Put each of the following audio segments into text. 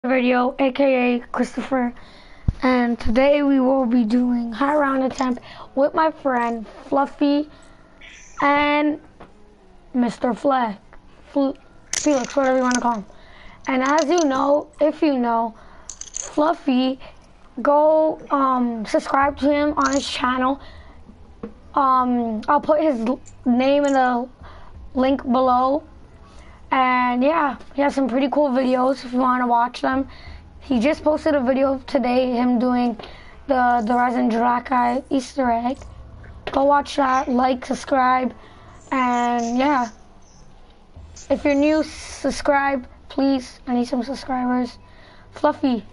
Video, aka Christopher, and today we will be doing high round attempt with my friend Fluffy and Mr. Felix, whatever you want to call him. And as you know, if you know, Fluffy, go subscribe to him on his channel. I'll put his name in the link below. And yeah, he has some pretty cool videos if you want to watch them. He just posted a video today, him doing the Resin Drakai Easter egg. Go watch that, like, subscribe, and yeah. If you're new, subscribe, please. I need some subscribers. Fluffy,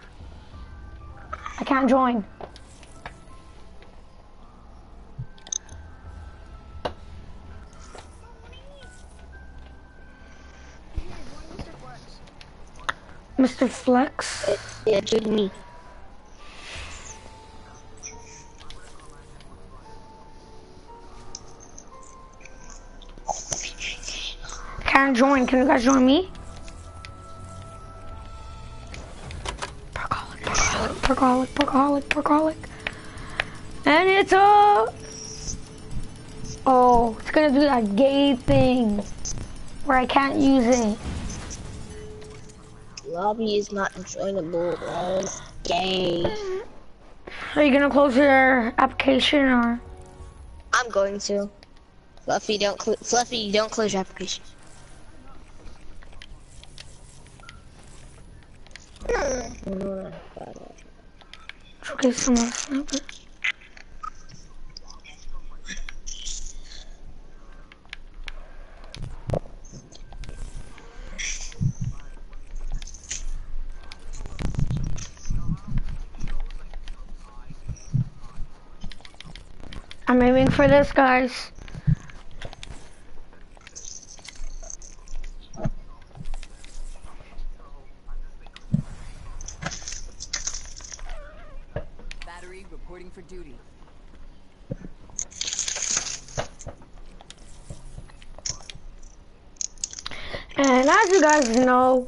I can't join. Mr. Flex? Yeah, join me. Can't join. Can you guys join me? Percolic. And it's a... Oh, it's gonna do that gay thing where I can't use it. Lobby is not joinable. Gay. Are you gonna close your application or? I'm going to. Fluffy, don't close your application. Okay, someone sniper. I'm aiming for this, guys. Battery reporting for duty. And as you guys know,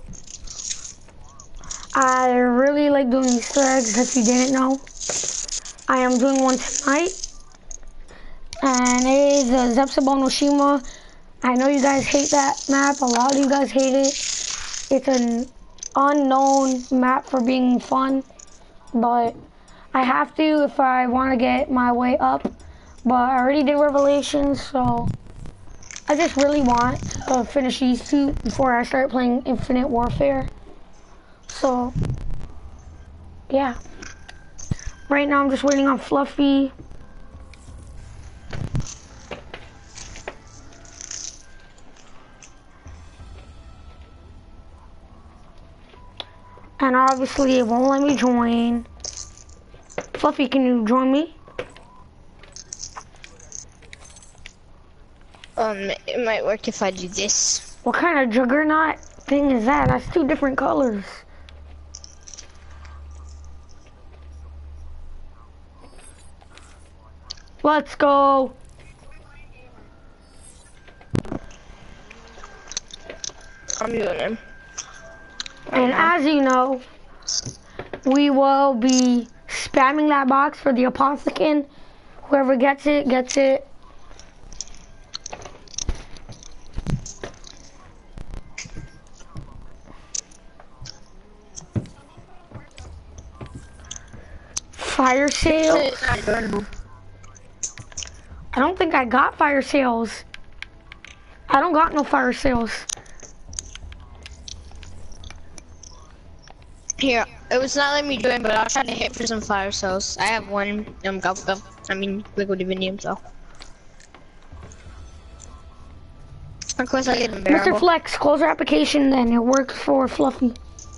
I really like doing Easter eggs. If you didn't know, I am doing one tonight. And it is Zepsabon Oshima. I know you guys hate that map. A lot of you guys hate it. It's an unknown map for being fun. But I have to if I want to get my way up. But I already did Revelations, so I just really want to finish these two before I start playing Infinite Warfare. So, yeah. Right now I'm just waiting on Fluffy. And obviously it won't let me join. Fluffy, can you join me? It might work if I do this. What kind of juggernaut thing is that? That's two different colors. Let's go. I'm doing it. And as you know, we will be spamming that box for the Apothicon. Whoever gets it, gets it. Fire sale. I don't think I got fire sales. I don't got no fire sales. Here, it was not letting me join, but I'll try to hit for some fire cells. I have one, liquid divinium, so. Of course I get unbearable. Mr. Flex, close your application then. It works for Fluffy.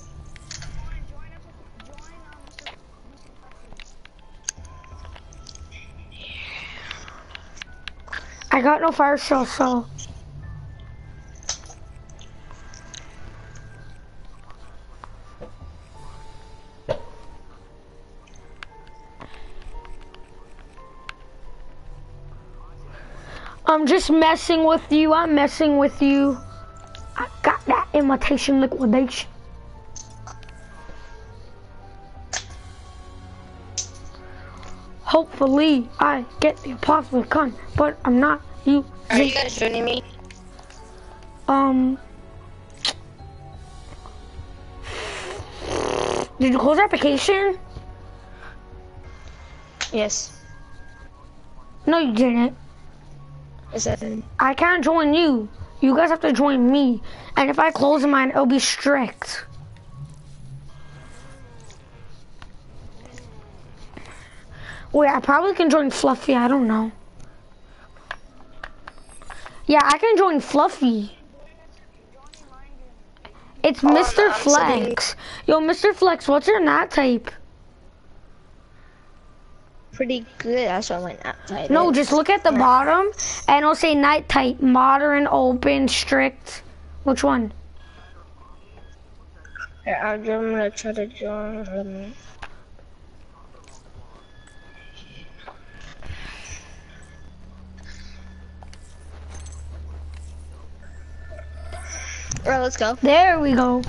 I got no fire cells, so. I'm just messing with you. I'm messing with you. I got that imitation liquidation. Hopefully, I get the apostle gun, but I'm not you. Are you guys joining me? Did you close the application? Yes. No, you didn't. Is that I can't join you. You guys have to join me. And if I close mine, it'll be strict. Wait, I probably can join Fluffy. I don't know. Yeah, I can join Fluffy. It's Mr. Flex. Yo, Mr. Flex, what's your nat type? pretty good? That's what my nat type No, is. just look at the bottom and it'll say night type, modern, open, strict. Which one? Here, I'm gonna try to join. Alright, let's go. There we go.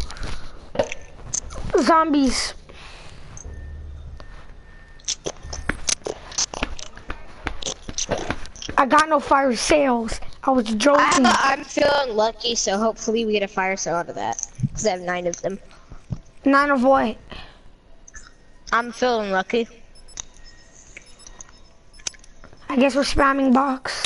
Zombies. I got no fire sales. I was joking. I'm feeling lucky, so hopefully we get a fire sale out of that. Because I have 9 of them. 9 of what? I'm feeling lucky. I guess we're spamming box.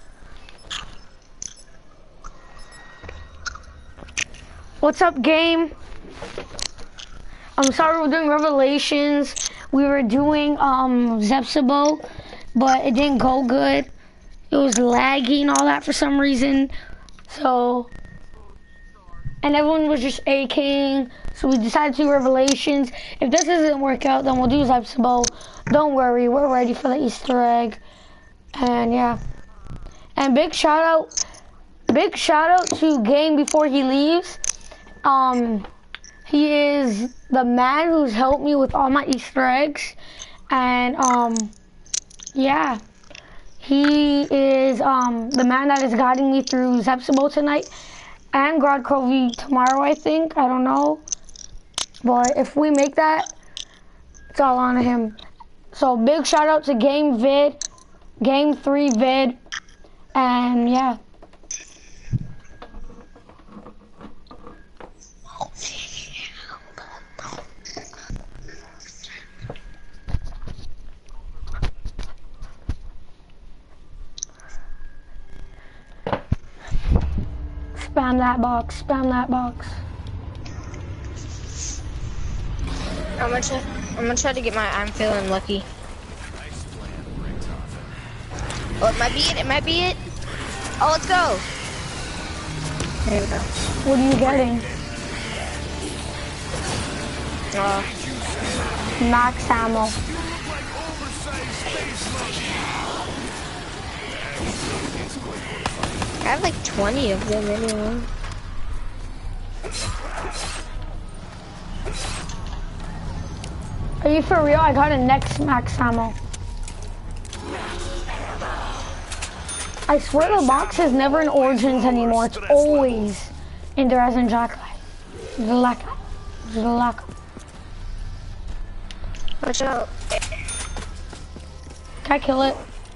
What's up, game? I'm sorry we're doing Revelations. We were doing Zepsibo, but it didn't go good. It was laggy and all that for some reason. So, and everyone was just AKing. So we decided to do Revelations. If this doesn't work out, then we'll do Zepsibo. Don't worry, we're ready for the Easter egg. And yeah. And big shout out to Game before he leaves. He is the man who's helped me with all my Easter eggs. And yeah. He is the man that is guiding me through Zepsibo tonight and God Crovey tomorrow, I think. I don't know. But if we make that, it's all on him. So big shout out to Game 3 Vid, and yeah. Spam that box, spam that box. I'm gonna try to get my I'm feeling lucky. Oh, it might be it, it might be it. Oh, let's go. There we go. What are you getting? Max ammo. I have like 20 of them anyway. Are you for real? I got a next max ammo. I swear the box is never in Origins anymore. It's always in the Resin Jacklight. Watch out. Can I kill it?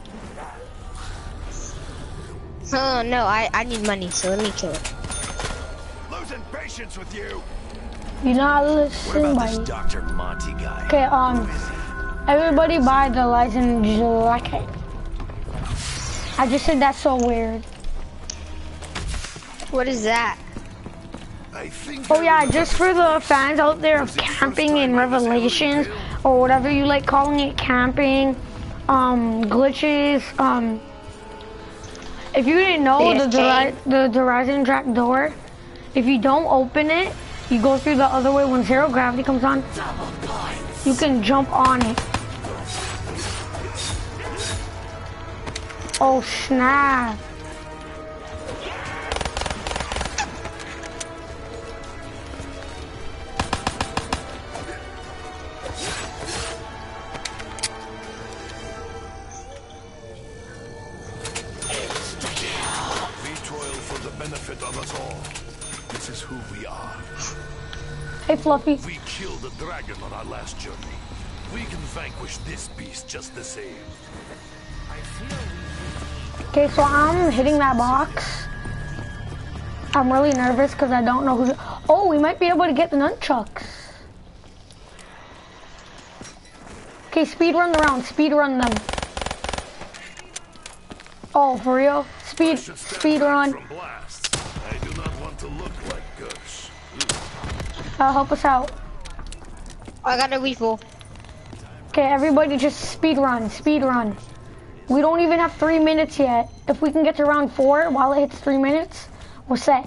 Oh no, I need money, so let me kill it. Losing patience with you. You're not What listening, about this buddy. Dr. Monty guy? Okay, everybody buy the Resin Jacket. I just said that's so weird. What is that? I think Oh yeah, just for the fans out there of camping in Revelations, or whatever you like calling it, camping, glitches, if you didn't know, the Horizon Track door, if you don't open it, you go through the other way when zero gravity comes on, you can jump on it. Oh snap. we toil for the benefit of us all. This is who we are. Hey Fluffy. We killed the dragon on our last journey. We can vanquish this beast just the same. Okay, so I'm hitting that box. I'm really nervous because I don't know who. Oh, we might be able to get the nunchucks. Okay, speed run the round. Speed run them. Oh, for real? Speed run. From blasts. I do not want to look like Gush. Help us out. I got a refill. Okay, everybody just speed run. Speed run. We don't even have 3 minutes yet. If we can get to round 4 while it hits 3 minutes, we're set.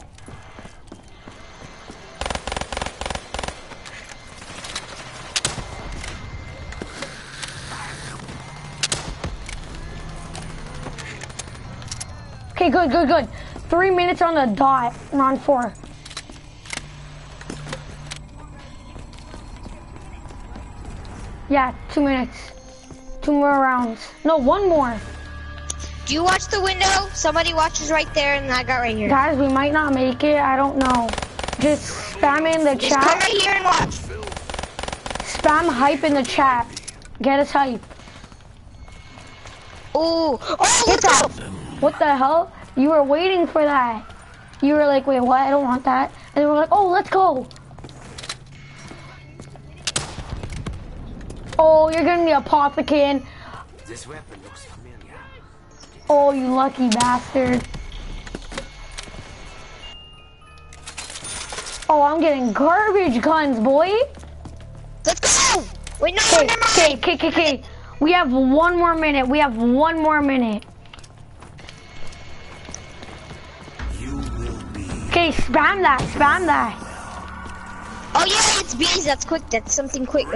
Okay, good. 3 minutes on the dot, round 4. Yeah, 2 minutes. 2 more rounds. No, 1 more. Do you watch the window? Somebody watches right there, and I got right here. Guys, we might not make it. I don't know. Just spam in the Just come chat. right here and watch. Spam hype in the chat. Get us hype. Ooh. Oh, Get let's that. go. What the hell? You were waiting for that. You were like, wait, what? I don't want that. And then we're like, oh, let's go. Oh, you're getting the Apothicon. This weapon looks familiar. Oh, you lucky bastard. Oh, I'm getting garbage guns, boy. Let's go. Wait, no, never mind. Okay. We have 1 more minute. We have 1 more minute. You will be. Okay, spam that. Oh yeah, it's bees. That's quick. That's something quick.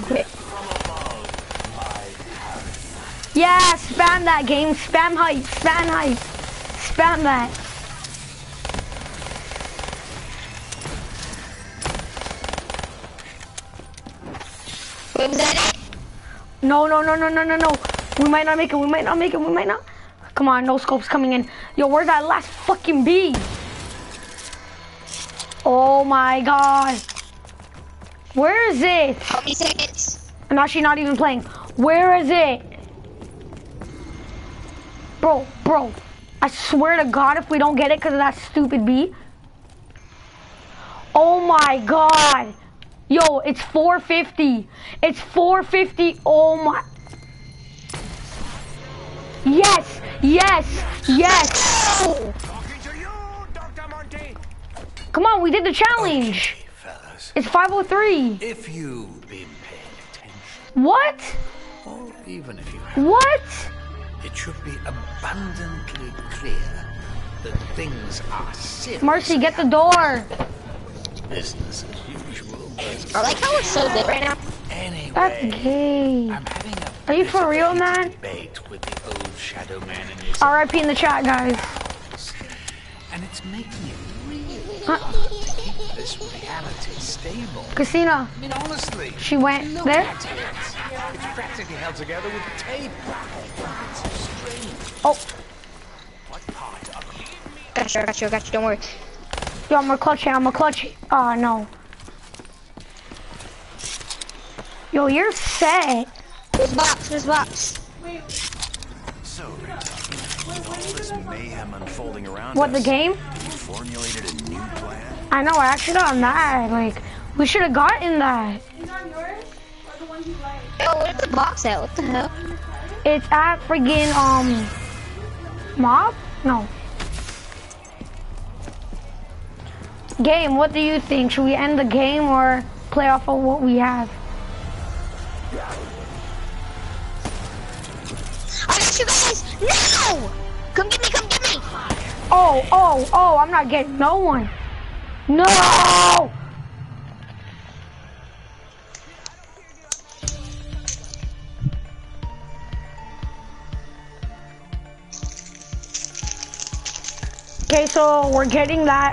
Yeah, spam that game. Spam hype. Spam that. Wait, was that it? No. We might not make it. Come on, no scopes coming in. Yo, where's that last fucking bee? Oh my god. Where is it? How many seconds? I'm actually not even playing. Where is it? Bro. I swear to God if we don't get it because of that stupid bee. Oh my god. Yo, it's 450. It's 450. Oh my. Yes. Oh. Talking to you, Dr. Monty. Come on, we did the challenge. Okay, fellas. It's 503. If you've been paying attention, What? or even if you haven't, What? it should be abundantly clear that things are serious. Mercy, get the door. Business as usual. I like how it's so lit right now. Anyway, That's gay. I'm having a Are you bit for of a real, heated man? debate with the old shadow man and his RIP in the chat, guys. pals, and it's making it really hard to keep this reality stable. Christina, I mean, honestly, she went look there. at it. It's practically held together with tape. It's so strange. Oh, What part of it? Got you. Don't worry. yo, I'm gonna clutch it. Oh, no. Yo, you're set. This box. So, with all this mayhem unfolding around What, us, the game? you formulated a new plan? I know, I actually got mad. Like, we should have gotten that. Oh, where's the box at? What the hell? It's at friggin', Mob? No. Game, what do you think? Should we end the game or play off of what we have? I got you guys. No! Come get me. Oh, I'm not getting no one. No! Okay, so we're getting that,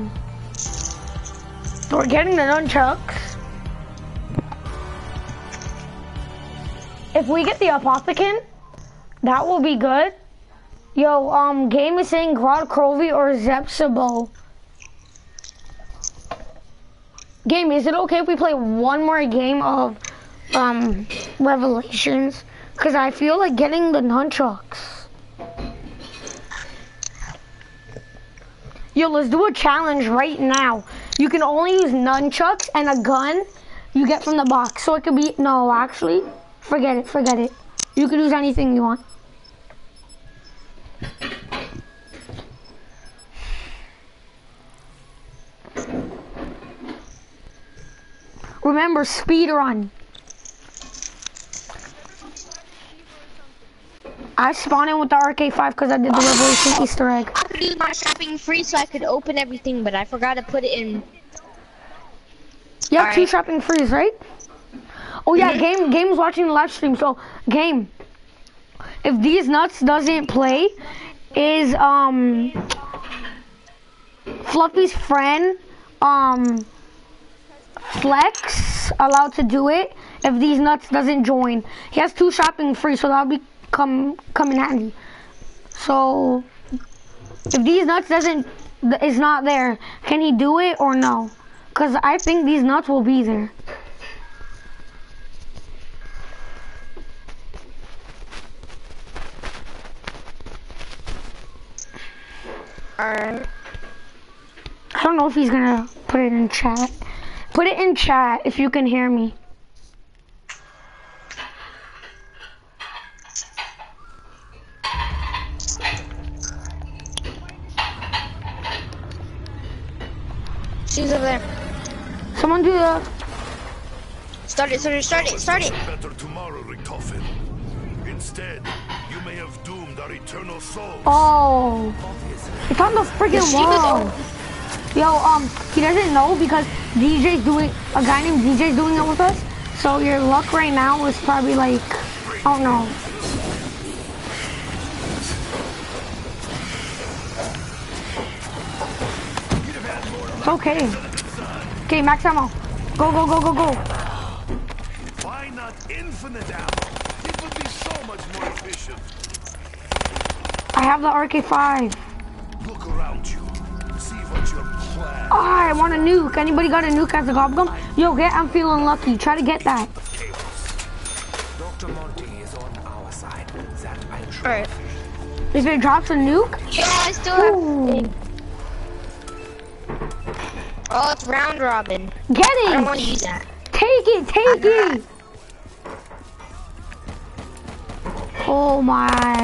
we're getting the nunchucks. If we get the Apothicon, that will be good. Yo, game is saying Grodd Crovey or Zepsibo. Game, is it okay if we play one more game of Revelations, because I feel like getting the nunchucks. Yo, let's do a challenge right now. You can only use nunchucks and a gun you get from the box. So it could be, no, actually, forget it. You can use anything you want. Remember, speed run. I spawned in with the RK5 because I did the Revelation Easter egg. I could use my shopping free so I could open everything, but I forgot to put it in. You have All 2 right. shopping frees, right? Oh yeah, Game's watching the live stream. So Game, if these nuts doesn't play, is Fluffy's friend Flex allowed to do it? If these nuts doesn't join, he has 2 shopping free, so that'll be come in handy. So if these nuts is not there, can he do it or no? Cause I think these nuts will be there. Alright. I don't know if he's gonna put it in chat. Put it in chat if you can hear me. She's over there. Someone do the... Start it. Better tomorrow, Richtofen. Instead, you may have doomed our eternal souls. Oh. It's on the freaking She was wall. Yo, he doesn't know because a guy named DJ's doing it with us. So your luck right now is probably like, I don't know. It's okay. Okay, max ammo. Go. Why not infinite ammo? It would be so much more efficient. I have the RK5. Look around you. See what your plan. Oh, I want a nuke. Anybody got a nuke as a gobgum? Yo, I'm feeling lucky. Try to get that. Dr. Monty is on our side. That I'm sure. Alright. If it drops a nuke, Yeah, I still have. ooh, Oh, it's round robin. get I don't it. want to use that. Take it. Oh my.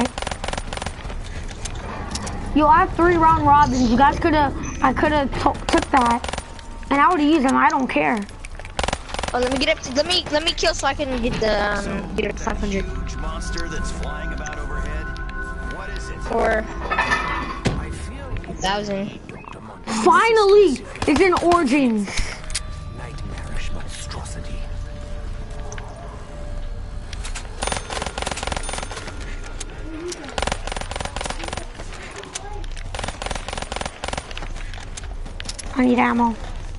Yo, I have 3 round robins. You guys I could have took that. And I would have used them. I don't care. Oh, let me get up to, let me kill so I can get the, get up to 500. Huge monster that's flying about overhead. What is it? Or I feel 1,000. Dr. Monty Finally, it's in Origins. nightmarish monstrosity. I need ammo.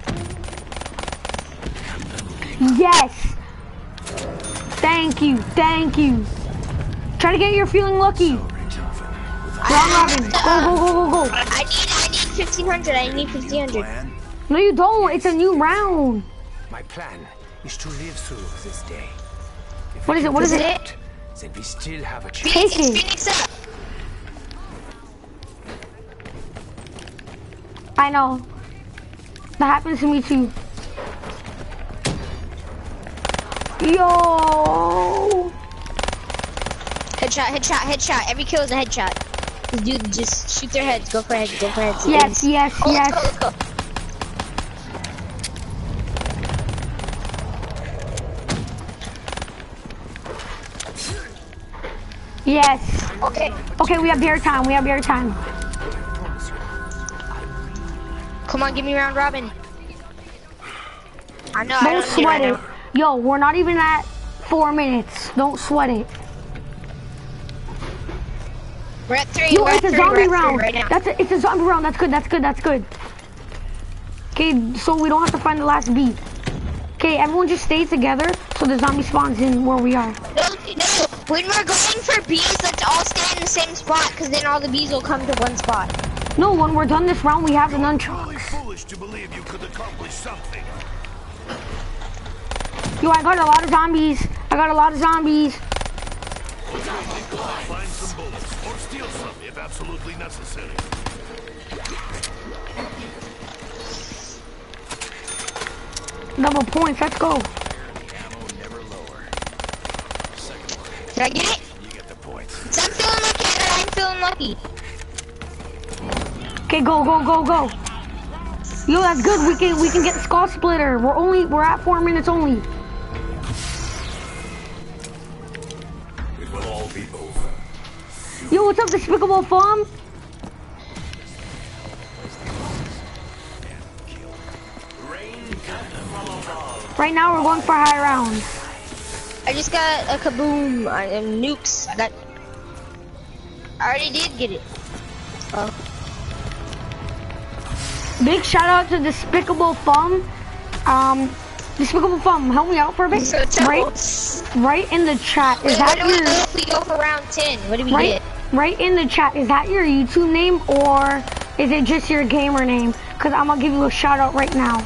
Yes. Thank you. Try to get your feeling lucky. Round robin. Go. I need 1,500. I need 1,500. Plan? No, you don't. It's a new round. My plan is to live through this day. If What we is it? can What is do it? that, then we still have a chance. Take It's it. Phoenix up. I know. That happens to me too. Yo. Headshot. Every kill is a headshot. Dude, just shoot their heads. Go for heads. Yes. Oh, let's go. Yes. Okay. Okay, we have bear time. Come on, give me round robin. I know. I Don't don't need sweat right it. now. Yo, we're not even at 4 minutes. Don't sweat it. We're at 3. Yo, we're it's at a 3 zombie right round. now. It's a zombie round. That's good. Okay, so we don't have to find the last bee. Okay, everyone just stay together so the zombie spawns in where we are. No. When we're going for bees, let's all stay in the same spot, because then all the bees will come to one spot. No, when we're done this round, we have the Really nunchucks. foolish to believe you could accomplish something. Yo, I got a lot of zombies. I got a lot of zombies. Find some bullets or steal some if absolutely necessary. Double points, let's go. Ammo never lower. Second one, Did I get it? you get the points. So I'm feeling lucky. I'm feeling lucky. Okay, go, go, go, go. Yo, that's good. We can get the skull splitter. We're at 4 minutes only. It will all be over. Yo, what's up, Despicable Fun? Right now we're going for high rounds. I just got a kaboom and nukes. I already did get it. Oh. Big shout out to Despicable Fun. Despicable Fun, help me out for a bit. Right in the chat. Is that what do we your do if we go for round 10? What do we right? get? Right in the chat. Is that your YouTube name or is it just your gamer name? Cause I'm gonna give you a shout out right now.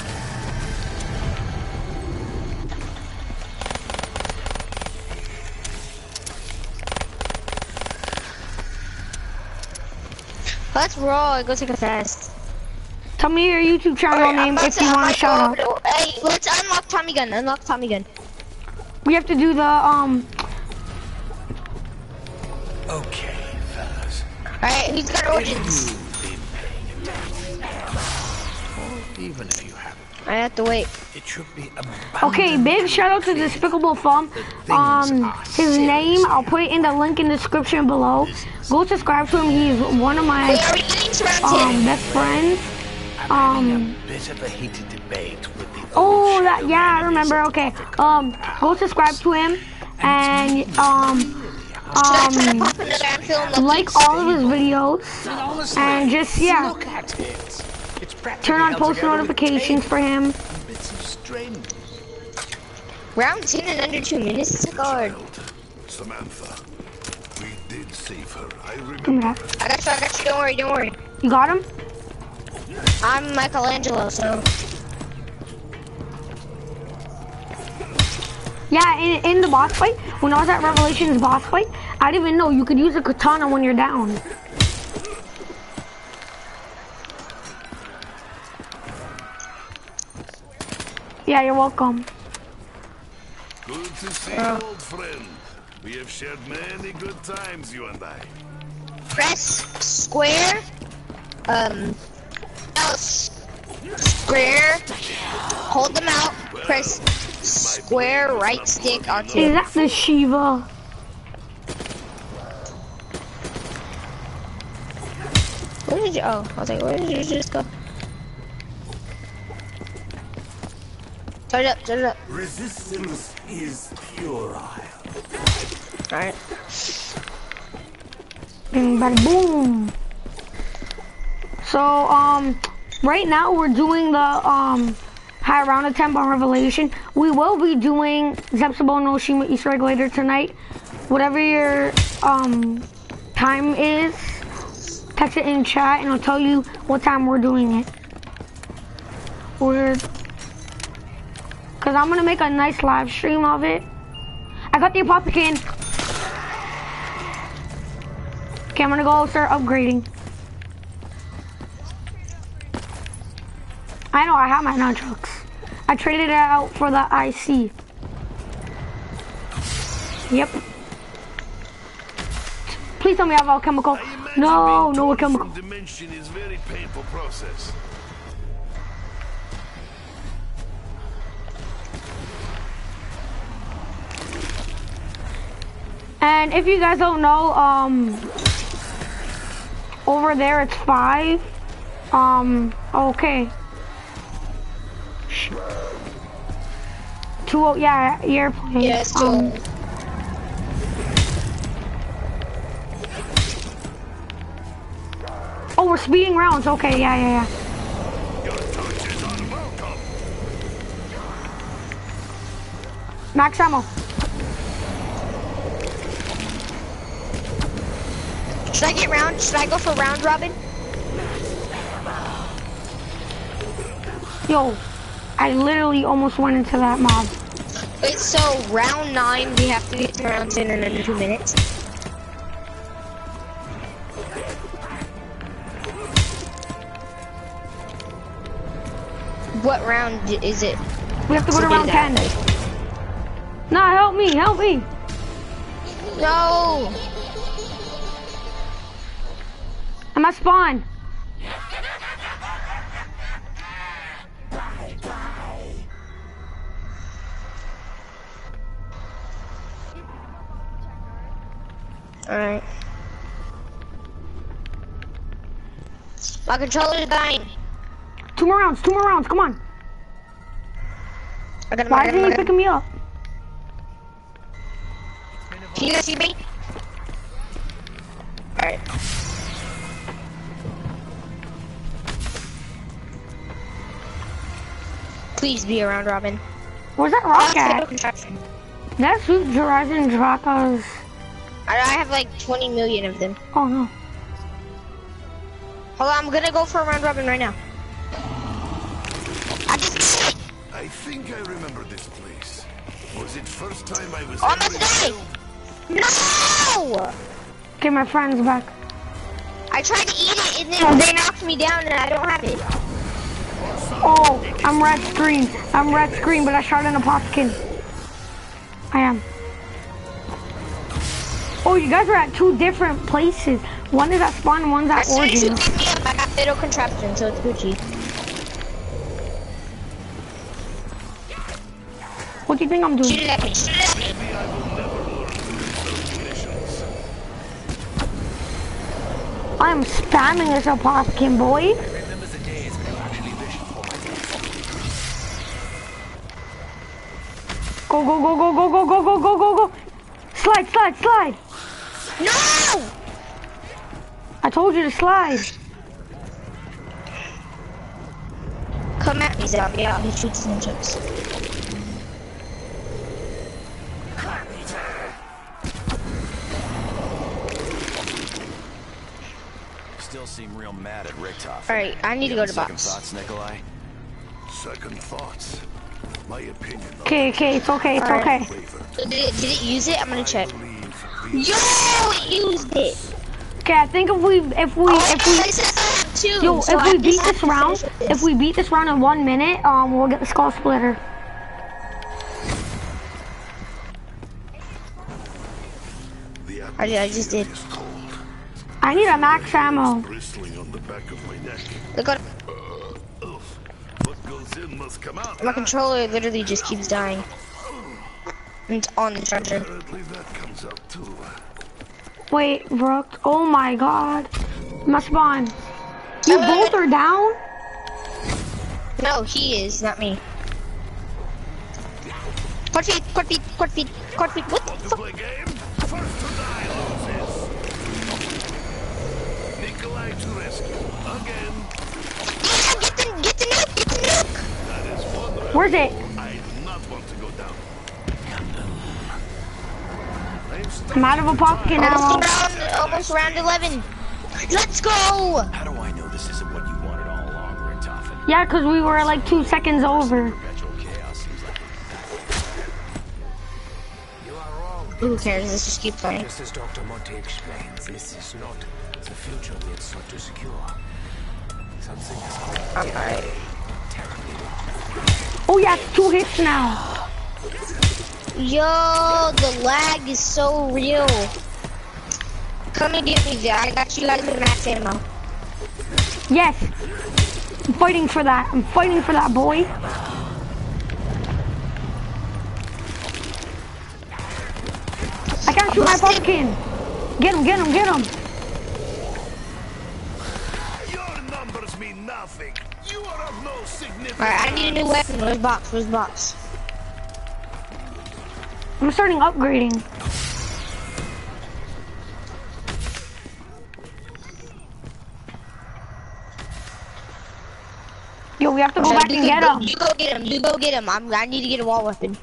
Let's roll. Go take a fast. Tell me your YouTube channel name if you want a shout out. Hey, let's unlock Tommy Gun. Unlock Tommy Gun. We have to do the Okay, fellas. Alright, who's got origins? You've been paying attention. Or even if you haven't, I have to wait. it should be Okay, big shout out to Despicable Fun. His name, I'll put it in the link in the description below. Go subscribe to him. He's one of my Wait, are we getting to round 10? best friends. a bit of a heated debate with the Oh, that, yeah, I remember. Okay, go subscribe to him and like all of his videos and just Look at it. It's turn on practically post held together with notifications for him. bits of string. Round 10 in under 2 minutes. It's a guard. Samantha, we did save her. I Give me remember. that. I got you. Don't worry. Don't worry. You got him? I'm Michelangelo, so. Yeah, in the boss fight, when I was at Revelations boss fight, I didn't even know you could use a katana when you're down. Yeah, you're welcome. Good to see you, old friend. We have shared many good times, you and I. Press square. Else. Square. Hold them out. Press square right stick onto Is it. that the Shiva? Where did you? Oh, I was like, where did you just go? Turn it up. Resistance is puerile. Alright. Bing, bada, boom. So, right now we're doing the, high round attempt on Revelation. We will be doing Zepsabo no Shima Easter egg later tonight. Whatever your, time is, text it in chat and I'll tell you what time we're doing it. Cause I'm gonna make a nice live stream of it. I got the Apothicon. Okay, I'm gonna go start upgrading. I know I have my nunchucks. I traded it out for the IC. Yep. Please tell me I have alchemical. No, no alchemical. Dimension is very painful process. And if you guys don't know, over there it's 5. Okay. 2, yeah, airplane. Yeah, it's 2. Oh, we're speeding rounds. Okay, yeah. Your touches are welcome. Max ammo. Should I get round? Should I go for round robin? Yo, I literally almost went into that mob. Wait, so round 9, we have to get to round 10 in under 2 minutes. What round is it? We have to go to round 10. Nah, help me, help me. No! I'm at spawn. Alright. My controller is dying. 2 more rounds, come on. Why isn't he picking me up? Can you guys see me? Alright. Please be around, Robin. Where's that rock at? That's Horizon Dracos. I have like 20 million of them. Oh no. Hold on, I'm gonna go for a round robin right now. I think I remember this place. Was it first time I was Almost ever died! No! Okay, my friend's back. I tried to eat it and then they knocked me down and I don't have it. Oh, I'm red screen, but I shot an Apothicon. I am. Oh, you guys are at 2 different places. One is at spawn and one's at origin. I got Fatal Contraption, so it's Gucci. What do you think I'm doing? Shoot it at me, shoot it at me. Maybe I will never learn these missions. I am spamming this Apothicon, boy. Remember the days when you actually wished for my death. Go, go, go, go, go, go, go, go, go, go, go. Slide, slide, slide. No! I told you to slide. Come at me, zombie. I'll hit you with some chips. Still seem real mad at Richtofen. Alright, I need to go to Second box. thoughts, Nikolai? Second thoughts. My opinion. Okay, it's okay, it's okay. Did it use it? I'm gonna check. Believe Yo, it used it! Okay, I think if we beat this round in 1 minute, we'll get the skull splitter. I just did. I need a max ammo. bristling on the back of my neck. Look at What goes in must come out. my controller. Literally just keeps dying. It's on the charger. Apparently that comes out too. Wait, Brooke. Oh my god. My spawn. You both are down? No, he is, not me. Quad feet. What the Want to fuck? play game? First to die loses. Nikolai to rescue. Again. Yeah, get the nuke! That is one. Where's it? I do not want to go down. I'm out of Apothicon ammo. Almost round 11. Let's go! How do I know this isn't what you wanted all along, Richtofen? Yeah, because we were like 2 seconds over. Perpetual chaos seems like You are wrong. Who cares? Let's just keep playing. Just as Dr. Monte explains, this is not the future we had sought to secure. Something has gone Alright. terribly wrong. Oh yeah, it's 2 hits now. Yo, the lag is so real. Come and get me there. I got you guys with max ammo. Yes. I'm fighting for that. I'm fighting for that, boy. I can't shoot my Apothicon. Get him, get him, get him. Your numbers mean nothing. You are of no significance. Alright, I need a new weapon. Where's box? Where's box? I'm starting upgrading. Yo, we have to go back and get him. You go get him. You go get him. I need to get a wall weapon.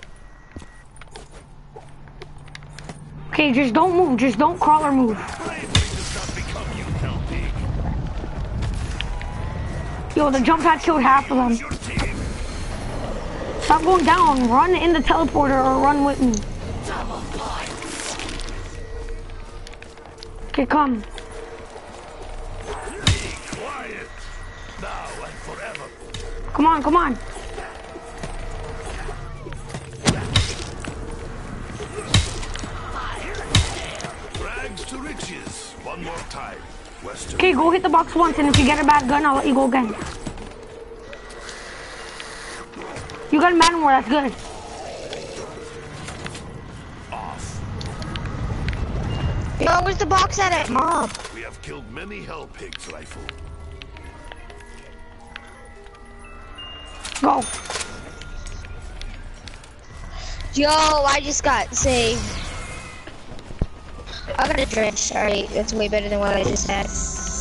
Okay, just don't move. Just don't crawl or move. Bravery does not become you, Kelpie. Yo, the jump pad killed half of them. Your team. Stop going down. Run in the teleporter or run with me. Okay, come. Be quiet. Now and forever. Come on, come on. Rags to riches. One more time. Western. Okay, go hit the box once, and if you get a bad gun, I'll let you go again. You got a man war, that's good. Off. Yo, where's the box at Mob? We have killed many hell pigs, rifle. Go. Yo, I just got saved. I got a drench. Alright, that's way better than what I just had.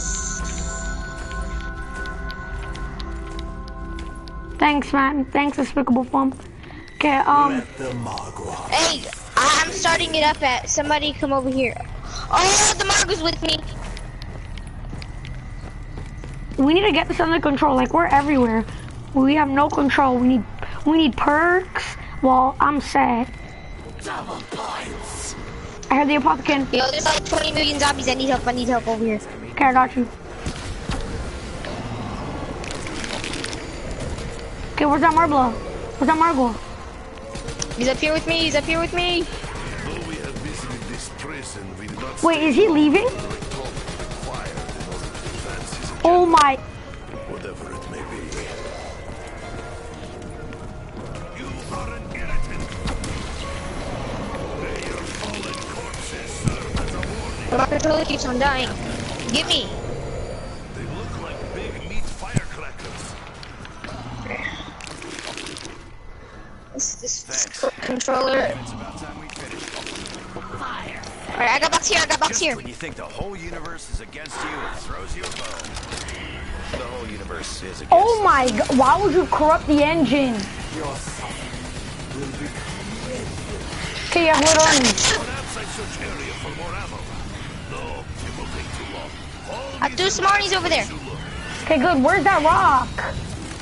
Thanks, man. Thanks, Despicable Fun. Okay, Hey, I'm starting it up at. Somebody come over here. Oh, the Margo's with me. we need to get this under control. Like, we're everywhere. We have no control. We need perks. Well, I'm sad. I heard the apothecary. Yo, there's like 20 million zombies. I need help over here. Okay, I got you. Okay, where's that Marbla? Where's that Margo? He's up here with me. Though we have visited this prison, we did not Wait, is he leaving? Oh my. whatever it may be. You are an irritant. May your fallen corpses serve as a warning. My controller keeps on dying. Get me. They look like big meat firecrackers. This controller. It's about time we finish. Alright, I got box here. When you think the whole universe is against you, it throws you a bone. The whole universe is against Oh my god. Why would you corrupt the engine? Okay, yeah, hold on. Perhaps I search area for more ammo. No, it will take too long. I threw some Arnie's over there. Okay, good. Where's that rock?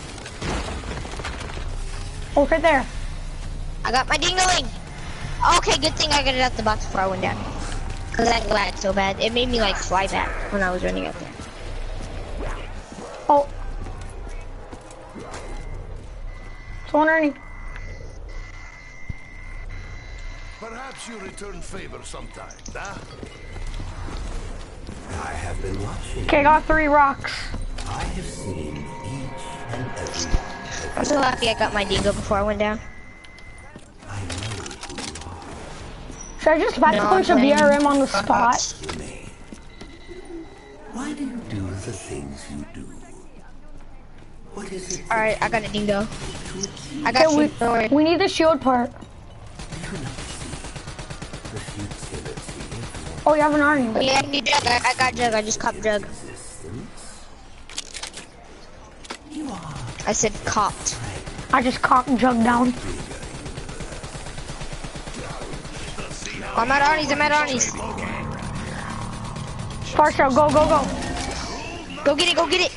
Oh, it's right there. I got my ding-a-ling. Okay, good thing I got it out the box before I went down. Cause that lagged so bad. It made me like fly back when I was running out there. Oh. Someone Ernie. Perhaps you return favor sometime, huh? I have been watching. Okay, I got 3 rocks. I have seen each and every. I'm so happy I got my dingo before I went down. I know who you are. Should I just back No, punch a I'm playing BRM on the for spot? bots. You may. Why do you do the things you do? What is it? Alright, I got a dingo. I Okay, got you. Don't worry. we need the shield part. The futility of Oh, you have an Arnie. Yeah, I need jug. I got jug. I just copped jug. existence. You are I said copped. I just cocked jug down. I'm at Arnie's. First out, go. Go get it.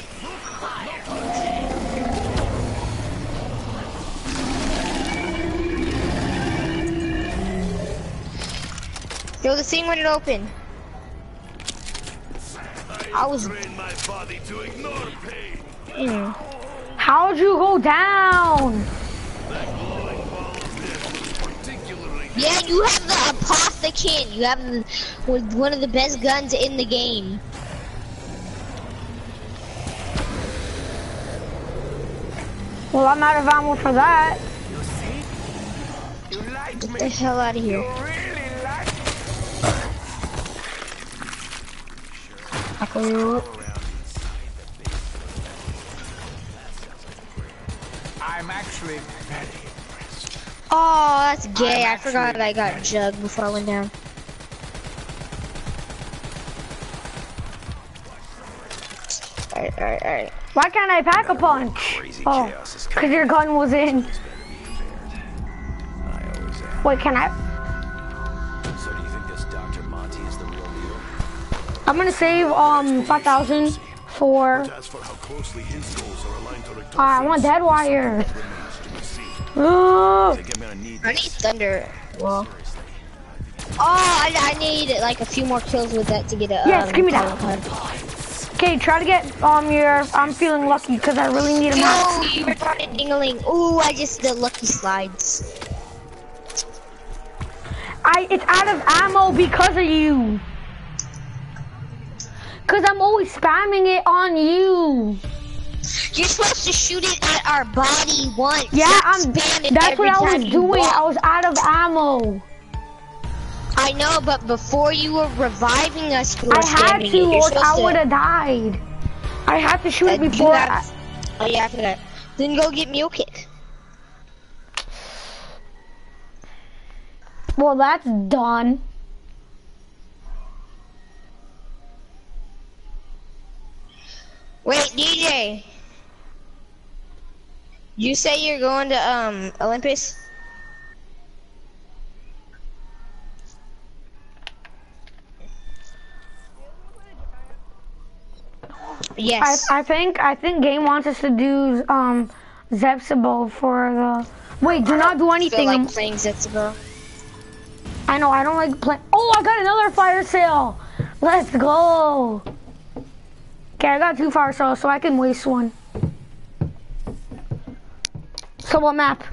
Yo, the thing when it opened. I was. Train my body to ignore pain. How'd you go down? That glowing ball of death was particularly Yeah, you have the apothecary. You have one of the best guns in the game. Well, I'm out of ammo for that. Get the hell out of here. I'm actually very impressed. Oh, that's gay. I forgot I got jug before I went down. Alright. Why can't I pack a punch? Crazy Oh, chaos is because your gun was in. I always am. Wait, can I? So do you think this Dr. Monty is the real deal? I'm gonna save 5,000 for. as for how closely his goals are aligned to I want dead wire. remains to be seen. Oh, Think I'm gonna need I need this. thunder. Well. Oh, I need like a few more kills with that to get a. yes, give me that. calling card. Okay, try to get your. I'm feeling lucky because I really need a map. Oh, you retarded dingling. Ooh, I just did lucky slides. It's out of ammo because of you. Cause I'm always spamming it on you. You're supposed to shoot it at our body once. Yeah, not spam it that's every what I time was you doing. walk. I was out of ammo. I know, but before you were reviving us, you were I had spamming to, it. You're or supposed I to- would have died. I had to shoot it you before. have- Oh yeah, I forgot. Then go get Mule Kick. Well, that's done. Wait, DJ. You say you're going to Olympus? Yes. I think Game wants us to do Zepsibo for the. Wait, do not do I anything. feel like playing Zetsubo. I know I don't like playing. Oh, I got another fire sale. Let's go. Okay, I got 2 fire sales, so I can waste one. So what map?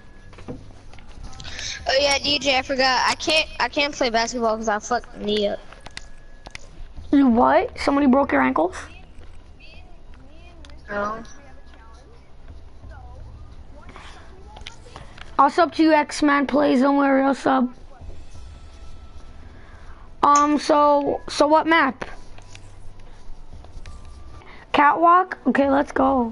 Oh yeah, DJ, I forgot. I can't play basketball because I fucked my knee up. You what? Somebody broke your ankles? No. I'll sub to you, X-Man plays. Don't worry, I'll sub. So what map? Catwalk? Okay, let's go.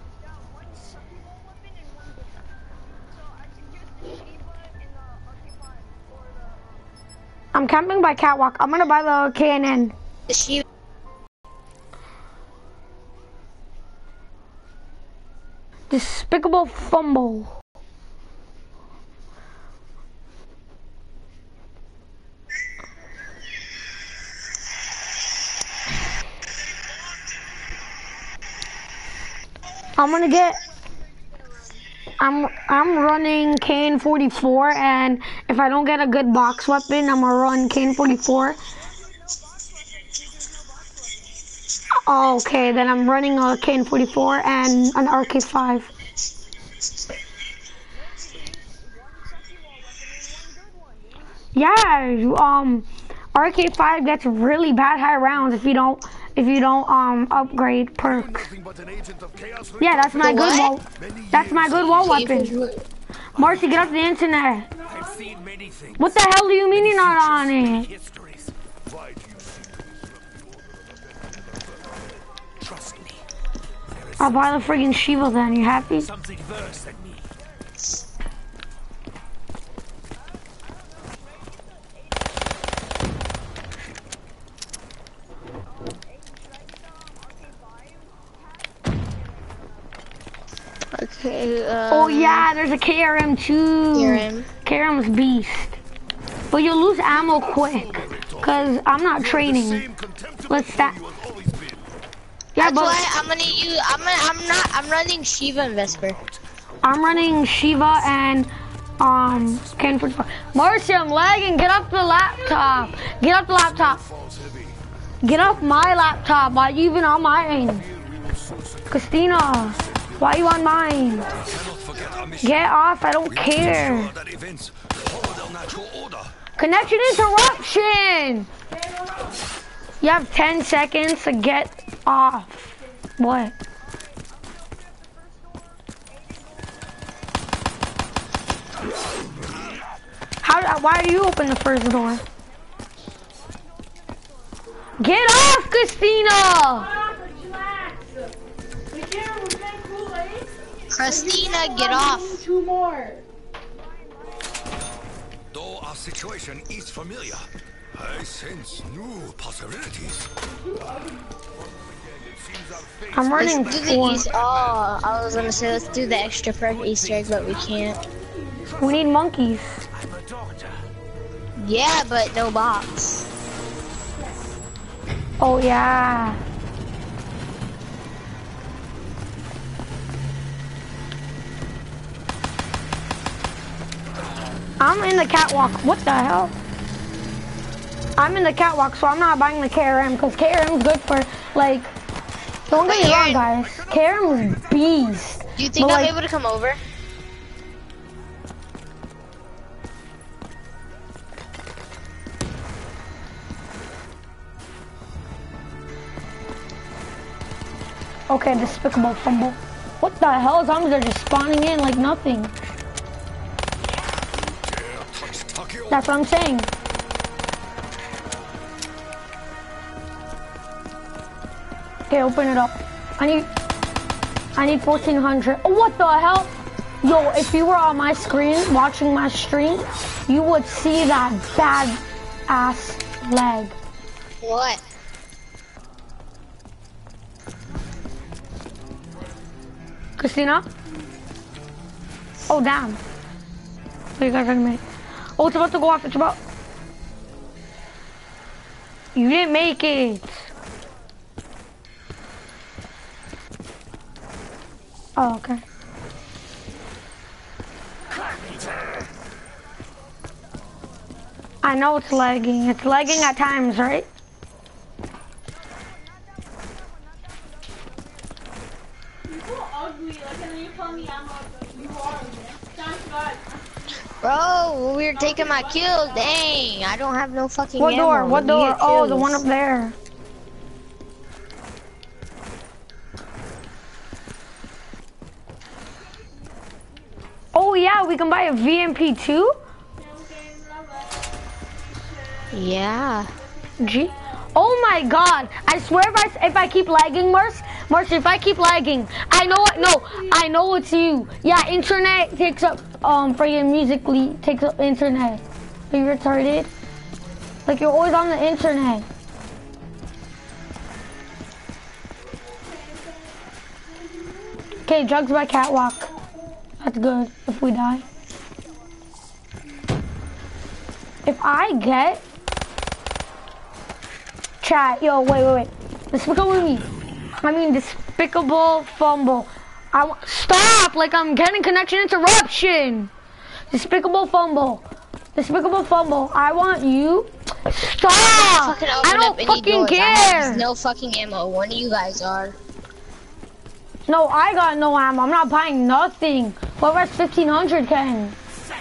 I'm camping by Catwalk. I'm gonna buy the K&N. She. Despicable Fumble. I'm running KN44, and if I don't get a good box weapon, I'm gonna run KN44. Okay, then I'm running a KN44 and an RK5. Yeah, RK5 gets really bad high rounds if you don't upgrade perks. Yeah, that's my good wall. That's my good wall weapon. Marcy, get off the internet. I've seen many things. What the hell do you mean you're not on it? Histories. Trust me. There is I'll buy the friggin' Shiva then. You happy? something worse than me. Okay. Oh yeah, there's a KRM too. KRM. KRM's beast. But you'll lose ammo quick, cause I'm not training. Let's start. Yeah, That's but why I'm gonna use. I'm running Shiva and Vesper. I'm running Shiva and KN44. Marcy, I'm lagging. Get off the laptop. Get off the laptop. Get off my laptop. Why are you even on mine? Christina, why are you on mine? Get off. I don't care. Connection interruption. You have 10 seconds to get off. What? Why are you open the first door? Get off, Christina! Christina, get off. Though our situation is familiar, I sense new possibilities. I'm running Let's do 4. the Oh, I was gonna say let's do the extra perk Easter egg, but we can't. We need monkeys. I'm a doctor. Yeah, but no box. Oh yeah. I'm in the catwalk. What the hell? I'm in the catwalk, so I'm not buying the KRM because KRM's good for like. Don't get me wrong, guys. KRM is beast. Do you think But, I'm like, able to come over? Okay, despicable fumble. What the hell? Zombies are just spawning in like nothing. That's what I'm saying. Okay, open it up. I need 1400. Oh, what the hell? Yo, if you were on my screen watching my stream, you would see that bad ass leg. What? Christina? Oh, damn. What you guys are gonna make? Oh, it's about to go off. It's about. You didn't make it. Oh, okay. I know it's lagging. It's lagging at times, right? Bro, we were taking my kill. Dang, I don't have no fucking What ammo. door? What Let me door? get Oh, the kills. one up there. Oh yeah, we can buy a VMP too? Yeah. G. Oh my god. I swear if I keep lagging, Mars, if I keep lagging, I know what, no, I know it's you. Yeah, internet takes up, freaking Musically takes up internet. Are you retarded? Like, you're always on the internet. Okay, drugs by catwalk. That's good if we die. If I get chat, yo, wait. Despicable fumble. Stop! Like I'm getting connection interruption. Despicable fumble. I want you. Stop! I don't fucking care. I have no fucking ammo. One of you guys are. No, I got no ammo. I'm not buying nothing. Whoever has 1500 can.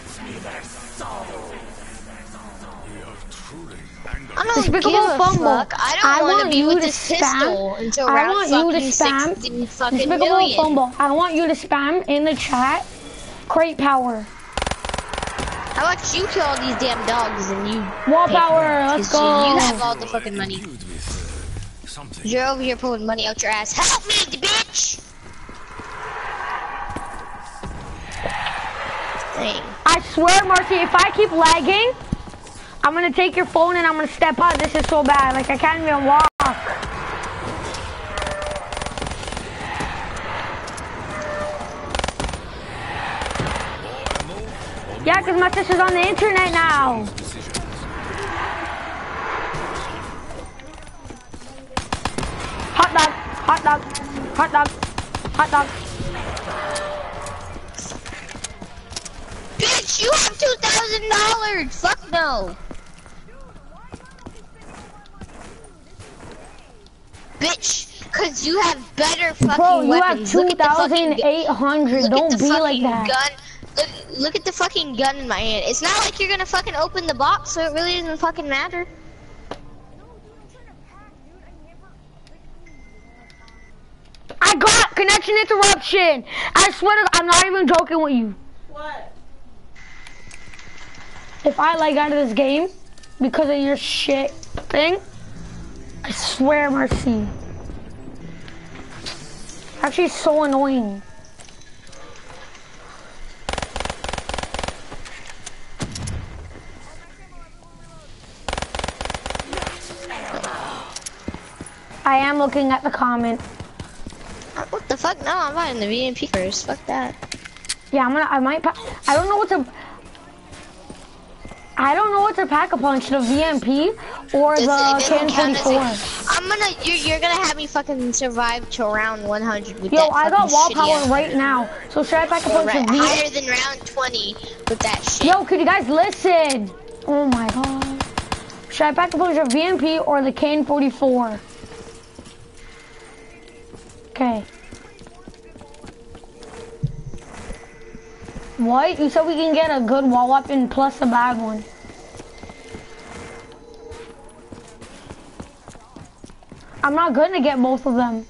I don't Despicable give a fumble. fuck. I don't want to be with this pistol until round fucking 60 fucking Despicable million. fumble. I want you to spam in the chat. Crate power. How about you kill all these damn dogs and you Wall pay for power. it? Let's 'Cause go. You have all the fucking money. You're over here pulling money out your ass. Help me, bitch! Dang. I swear, Marcy, if I keep lagging, I'm gonna take your phone and I'm gonna step out. This is so bad. Like, I can't even walk. Yeah, because my sister's on the internet now. Hot dog, hot dog, hot dog, hot dog. Bitch, you have $2,000! Fuck no! Bitch, cause you have better fucking Bro, you have weapons. Look at the fucking 2,800. Don't be like that. Gun. Look at the fucking gun in my hand. It's not like you're gonna fucking open the box, so it really doesn't fucking matter. I got connection interruption. I swear to God, I'm not even joking with you. What? If I lag out of this game because of your shit thing, I swear, Mercy. Actually, it's so annoying. I am looking at the comment. What the fuck? No, I'm buying the VMP first. Fuck that. Yeah, I might, I don't know what to pack a punch, the VMP or the It doesn't count as KN-44. You're gonna have me fucking survive to round 100 with Yo, that I got fucking wall shitty power ass right now. So should I back up right, into higher than round 20 with that shit. Yo, could you guys listen? Oh my god. Should I back up into VMP or the Kane 44? Okay. What? You said we can get a good wall weapon plus a bad one. I'm not gonna get both of them.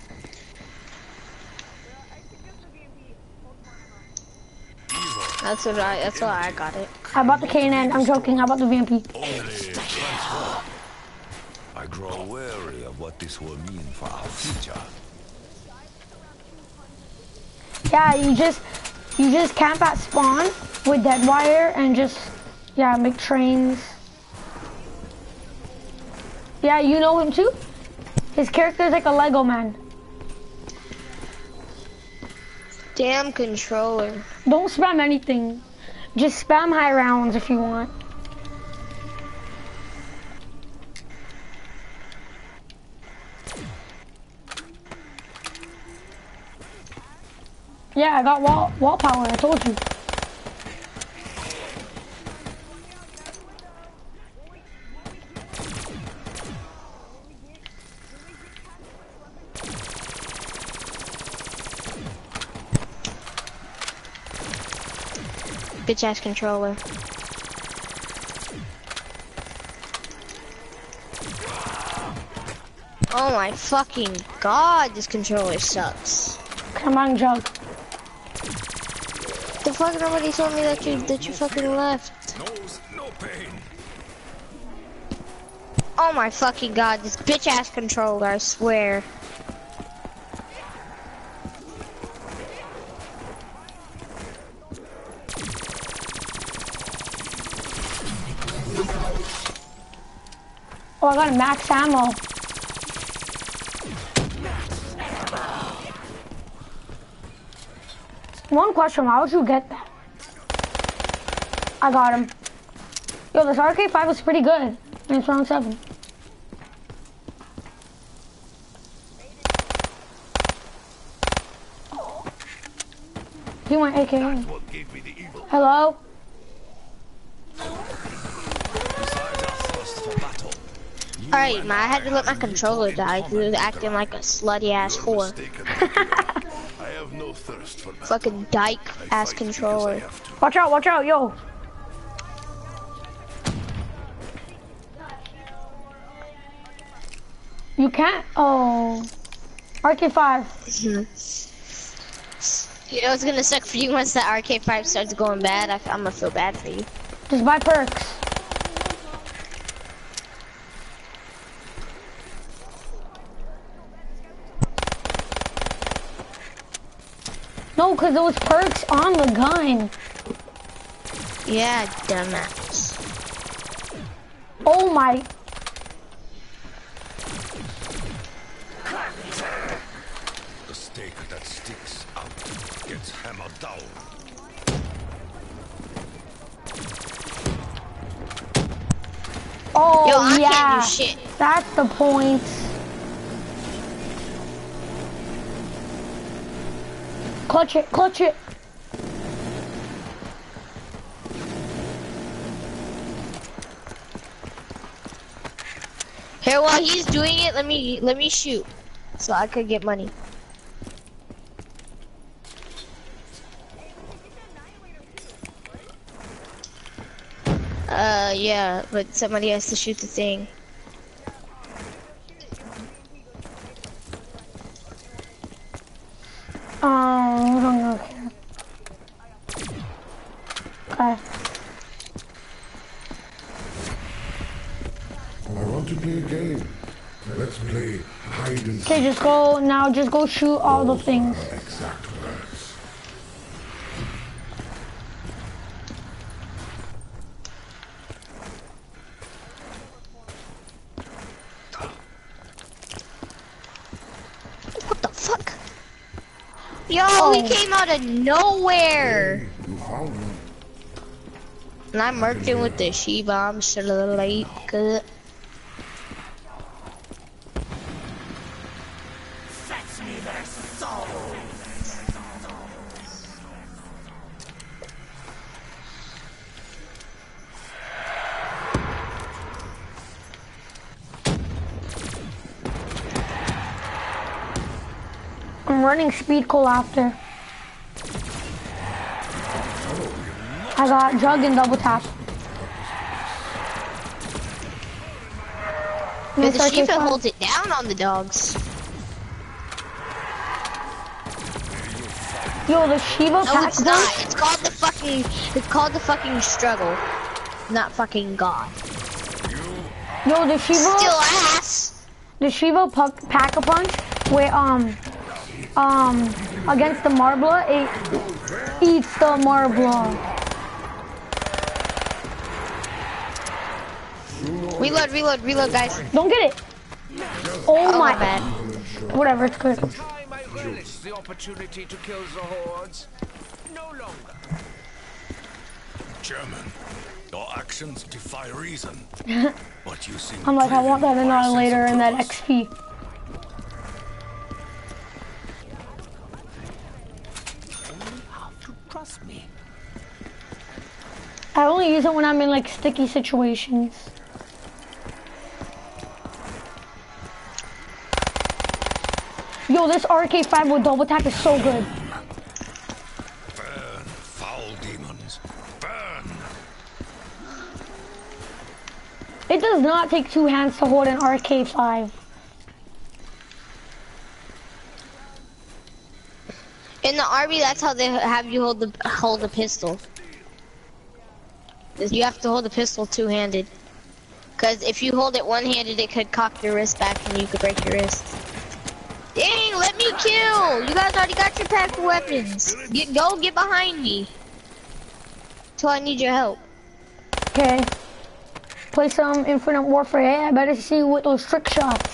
That's why I got it. I bought the K&N. I'm joking. I bought the VMP. I grow wary of what this will mean for our future. Yeah, you just camp at spawn with dead wire and just make trains. Yeah, you know him too? His character is like a Lego man. Damn controller. Don't spam anything. Just spam high rounds if you want. Yeah, I got wall power, I told you. Bitch ass controller. Oh my fucking god, this controller sucks. Come on, Jug. The fuck, nobody told me that you fucking left. No pain. Oh my fucking god, this bitch ass controller, I swear. Oh, I got a max ammo. One question, how would you get that? I got him. Yo, this RK5 was pretty good. And it's round 7. He went AKA. What gave me the evil? Hello? Alright, I had to let my controller die because it was acting like a slutty ass whore. I have no thirst for battle. Fucking dyke ass Fight because I controller. have to. Watch out, yo. You can't, oh. RK5. You know it's gonna suck for you once that RK5 starts going bad. I'm gonna feel bad for you. Just buy perks. No, because there was perks on the gun. Yeah, dumbass. Oh my. The stake that sticks out gets hammered down. Oh, Yo, I yeah. can't do shit. That's the point. Clutch it. Here, while he's doing it, let me shoot, so I could get money. Yeah, but somebody has to shoot the thing. I don't know. Okay. I want to play a game. Let's play hide and seek. Okay, just go shoot all the things. Exact words. What the fuck? Yo, he came out of nowhere. You found me. And I murked him with the she-bomb, shit a little late, cuz. I'm running speed coal after. I got jug and double tap. Yeah, the Shiva holds it down on the dogs. Yo, the Shiva No, it's not. It's called the fucking. It's called the fucking struggle, not fucking God. Yo, the Shiva. Still ass. The Shiva Pack-a-Punch, where against the Marbla, it eats the Marbla. Reload, guys. Don't get it. Oh my bad. Whatever, it's good. I might relish the opportunity to kill the hordes. No longer. Chairman, your actions defy reason. But you seem I'm like, I want that driven by a sense annihilator of and that purpose. XP. Trust me. I only use it when I'm in like sticky situations. Yo, this RK5 with double tap is so good. Burn, foul demons. Burn. It does not take 2 hands to hold an RK5. In the army, that's how they have you hold the pistol. You have to hold the pistol two-handed. Cause if you hold it one-handed, it could cock your wrist back and you could break your wrist. Dang, let me kill! You guys already got your pack of weapons. Go get behind me. Till I need your help. Okay. Play some Infinite Warfare. Hey, I better see you with those trick shots.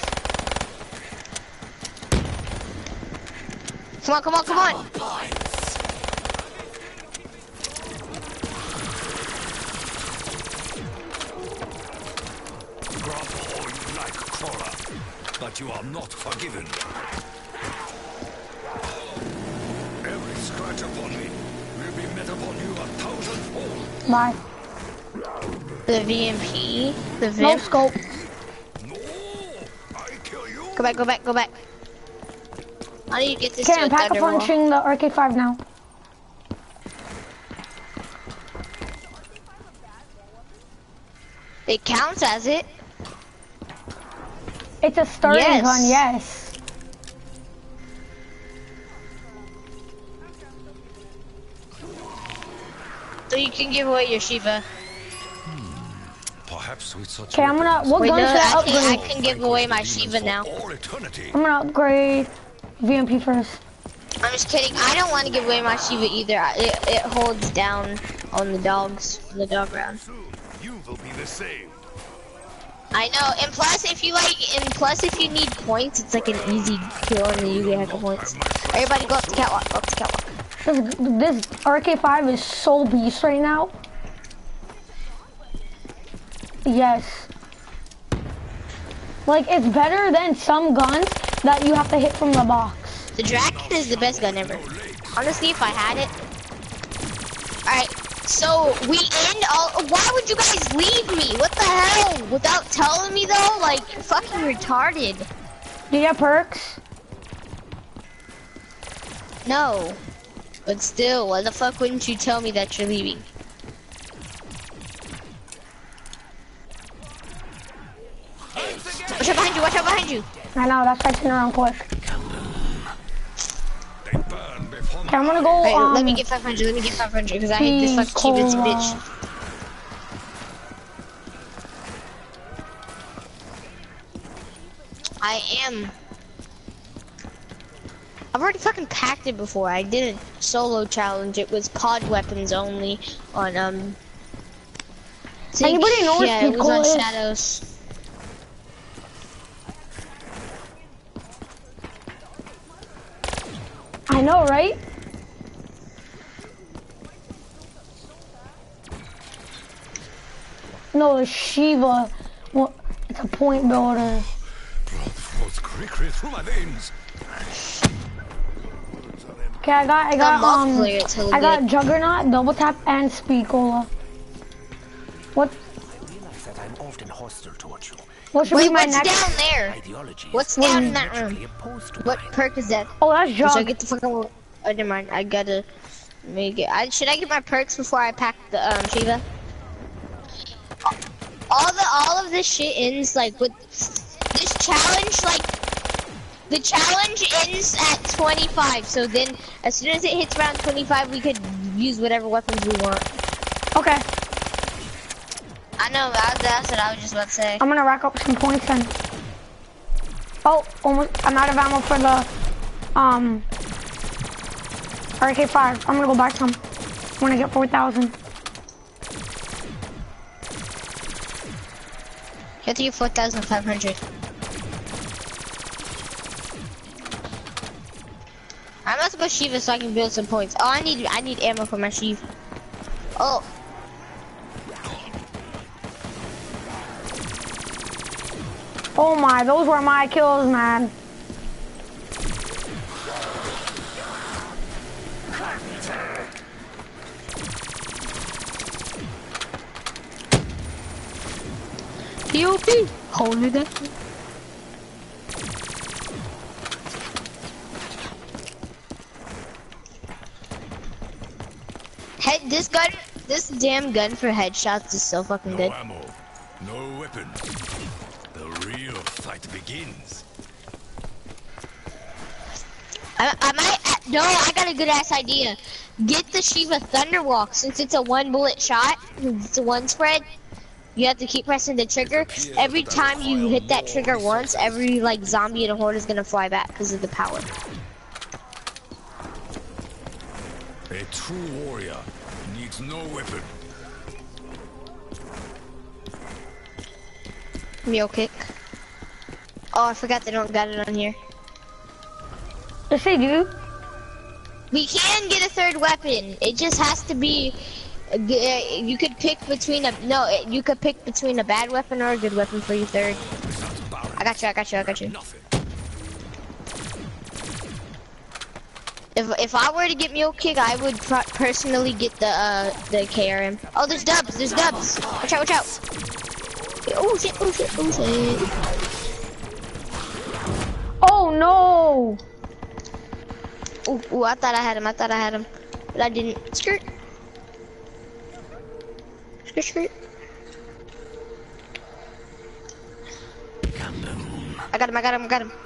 Come on. Grapple you like crawler, but you are not forgiven. Every scratch upon me will be met upon you 1,000-fold. Bye. The VMP. The No VIMP. scope. No, I kill you. Go back. I need to get this Okay, to I'm a thunder wall. pack-a-punching the RK5 now. It counts as it. It's a starting Yes. gun, yes. So you can give away your Shiva. Perhaps with such Okay, I'm gonna. What Wait, gun no, should I I upgrade? can give away my Shiva now. all eternity. I'm gonna upgrade VMP first. I'm just kidding. I don't want to give away my Shiva either. It holds down on the dogs, the dog round. Soon you will be the same. I know. And plus, if you need points, it's like an easy kill, and then you get heck of points. Everybody, go up the catwalk. Go up the catwalk. This RK5 is so beast right now. Yes. Like, it's better than some guns that you have to hit from the box. The Draken is the best gun ever. Honestly, if I had it. Alright, so we end all. Why would you guys leave me? What the hell? Without telling me though? Like, you're fucking retarded. Do you have perks? No. But still, why the fuck wouldn't you tell me that you're leaving? Watch out behind you. I know, that's why I turn around quick. They burn before Okay, I'm gonna go, Alright, let me get 500, because I hate this fucking cheap bitch. I am. I've already fucking packed it before. I did a solo challenge. It was pod weapons only on Anybody know what yeah, it was Speed on Cola is? Shadows. I know, right? No, the Shiva. Well, it's a point builder. blood flows quickly through my veins. Okay, I got multiplayer, it's hella I got good. Juggernaut, double tap, and Speed Cola. What? that I'm often hostile towards you. What should Wait, be my what's next? down there? Ideology What's is down in that diametrically room? opposed to What mine. perk is that? Oh, that's Should I jug. get the fucking? Oh, never mind. I gotta make it. Should I get my perks before I pack the Shiva? All of this shit ends like with this challenge. Like the challenge ends at 25. So then, as soon as it hits around 25, we could use whatever weapons we want. Okay. I know. That's what I was just about to say. I'm gonna rack up some points and. Oh, almost. I'm out of ammo for the RK5. I'm gonna go buy some. I'm gonna get 4,000. You have to get 4,500. I'm about to go Shiva so I can build some points. Oh, I need ammo for my Shiva. Oh. Oh my, those were my kills, man. POP. Holy that. This damn gun for headshots is so fucking good. No ammo, no weapons. The real fight begins. I got a good ass idea. Get the Shiva Thunderwalk since it's a one bullet shot. It's a one spread. You have to keep pressing the trigger. Every time you hit that trigger once, every like zombie in a horde is gonna fly back because of the power. A true warrior needs no weapon. Mule kick. Oh, I forgot they don't got it on here. Yes, they do. We can get a third weapon. It just has to be. You could pick between you could pick between a bad weapon or a good weapon for your third. I got you. If I were to get Mule Kick, I would personally get the KRM. Oh, there's dubs. Watch out. Oh shit. Oh no! Ooh, I thought I had him. But I didn't. Skirt. I got him.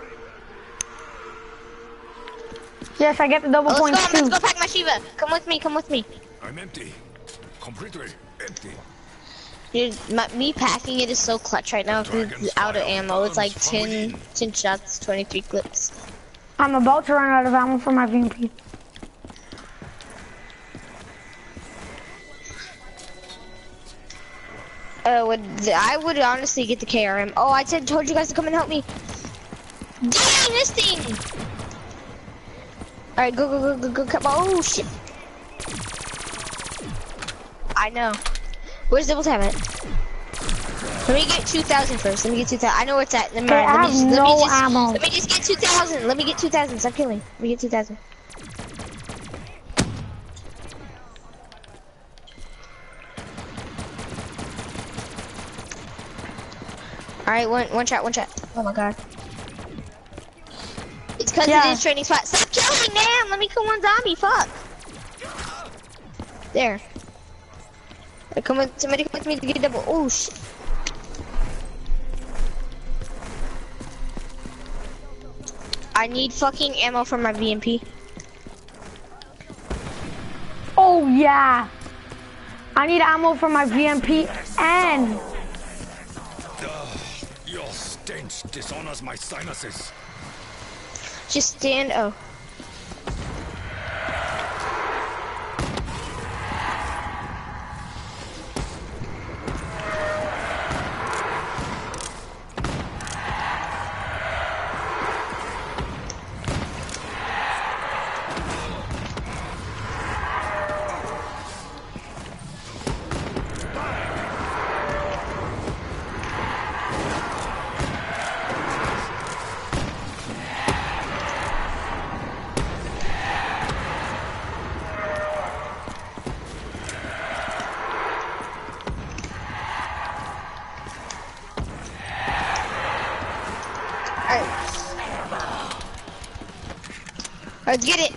Yes, I get the double points too. Let's go pack my Shiva. Come with me. I'm empty. Completely empty. Dude, me packing it is so clutch right now because it's out of ammo. It's like 10 shots, 23 clips. I'm about to run out of ammo for my VMP. I would honestly get the KRM. Oh, I told you guys to come and help me. Dang, this thing! Alright, go, come on. Oh, shit. I know. Where's Double Tap at? Let me get 2,000 first. I know where it's at. Never mind. Let me just get 2,000. Let me get 2,000. Stop killing. Let me get 2,000. Alright, one shot. Oh my god. It's because it is training spot. Stop killing, man! Let me kill one zombie, fuck! There. Somebody come with me to get double. Oh shit. I need fucking ammo for my VMP. Oh yeah! I need ammo for my VMP and... Your stench dishonors my sinuses. Just stand. Oh. Let's get it.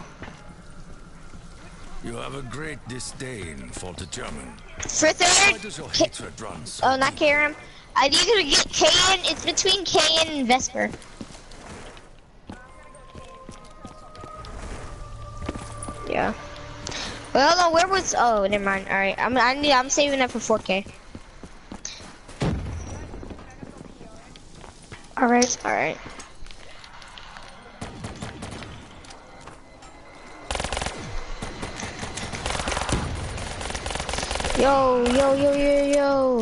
You have a great disdain for the German. For Why third, does your hatred run so oh, not Karam. I need you to get Kayan. It's between Kayan and Vesper. Yeah. Well, hold on. Where was? Oh, never mind. All right. I'm saving up for 4K. All right. All right. Yo, yo, yo, yo, yo.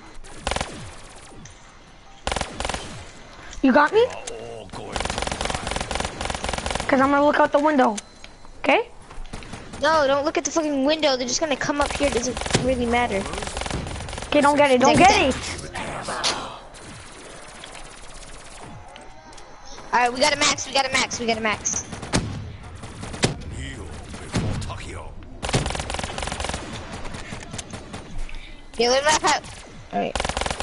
You got me? all going Cause I'm gonna look out the window. Okay? No, don't look at the fucking window. They're just gonna come up here. It doesn't really matter. Okay, don't get it. Don't get it. All right, we got a max. We got a max. We got a max. Kneel before Takio. Yeah, let me back up. All right.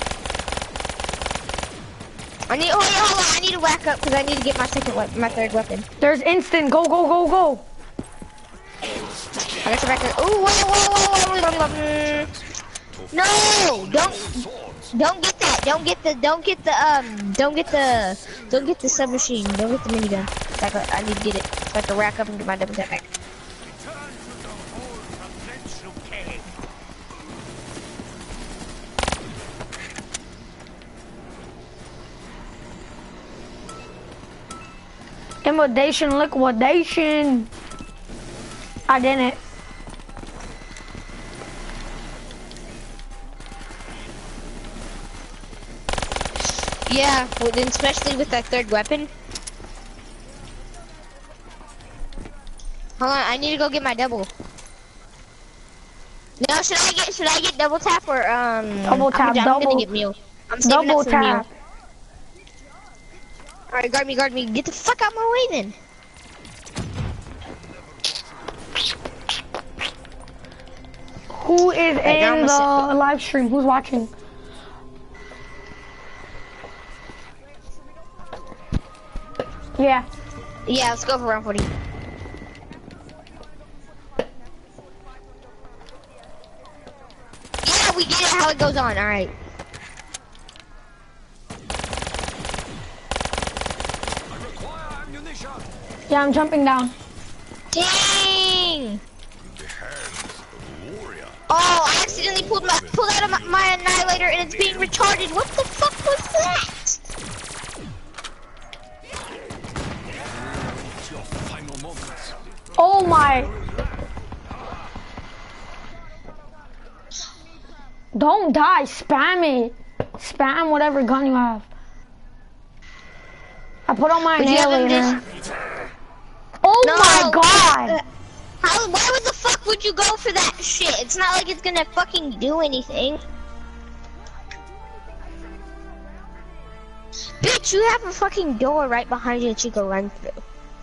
I need. Hold on. I need to whack up because I need to get my third weapon. There's instant. Go, go, go, go. I got your back up. Ooh, whoa. No, don't get that. Don't get the submachine. Don't get the minigun. I need to get it so I can rack up and get my double tap back. Liquidation, liquidation. I didn't. Yeah, well, then especially with that third weapon. Hold on, I need to go get my double. No, should I get double tap or Double tap, I'm double. gonna get meal. I'm saving Double up for meal. tap. Alright, guard me. Get the fuck out my way then. Who is Right, now in I'm the gonna live stream? Who's watching? Yeah. Yeah, let's go for round 40. Yeah, we get it how it goes on, alright. Yeah, I'm jumping down. Dang! The hands of a warrior. Oh, I accidentally pulled out of my annihilator and it's being retarded. What the fuck was that? It's your final moments. Oh my. Don't die. Spam it. Spam whatever gun you have. I put on my Would you have him annihilator. Oh No. my god. Why would the fuck would you go for that shit? It's not like it's gonna fucking do anything. Bitch, you have a fucking door right behind you that you can run through.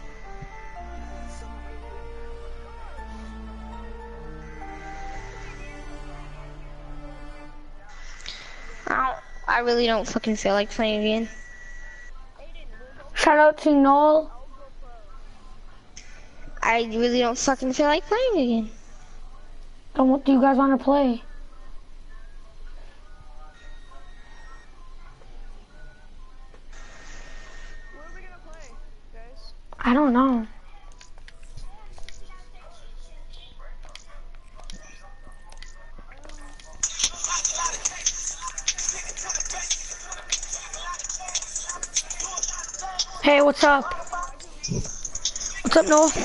I really don't fucking feel like playing again. Shout out to Noel. I really don't fucking feel like playing again. Then what do you guys want to play? What are we gonna play, guys? I don't know. Hey, what's up? What's up, Noel?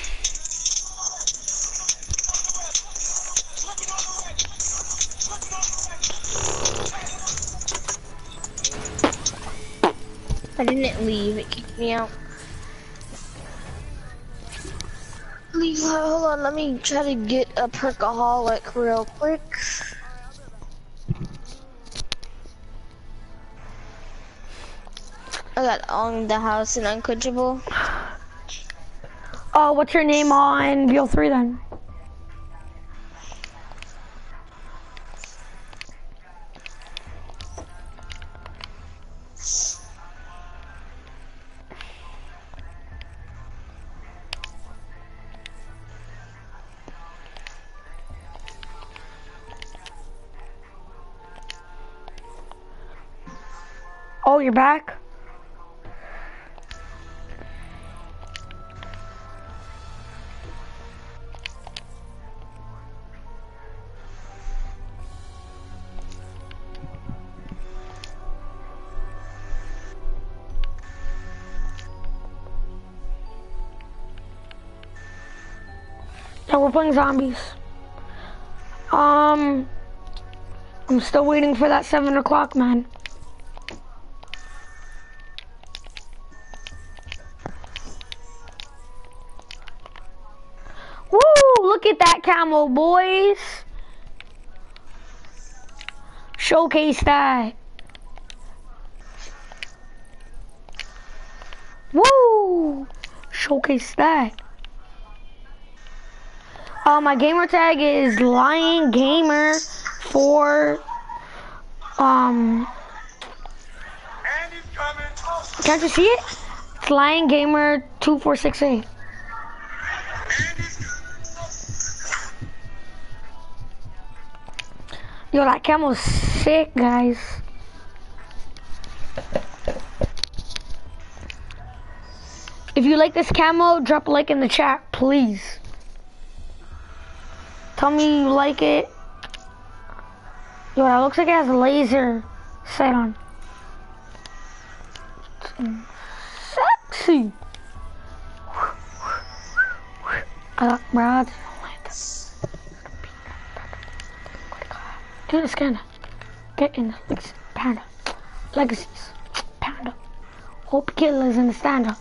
I didn't leave, it kicked me out. Leave, hold on, let me try to get a perkaholic real quick. I got On the House and Unquenchable. Oh, what's your name on BO3 then? Oh, you're back? Yeah, we're playing zombies. I'm still waiting for that 7 o'clock, man. Woo! Look at that camo, boys. Showcase that. Woo! Showcase that. My gamer tag is Lion Gamer for can't you see it? It's Lion Gamer 2468. Yo, that camo's sick, guys. If you like this camo, drop a like in the chat, please. Tell me you like it. Yo, that looks like it has a laser sight on. Sexy. Bro, get in the scanner. Get in the legacy. Panda. Legacies. Panda. Hope killers in the stand up.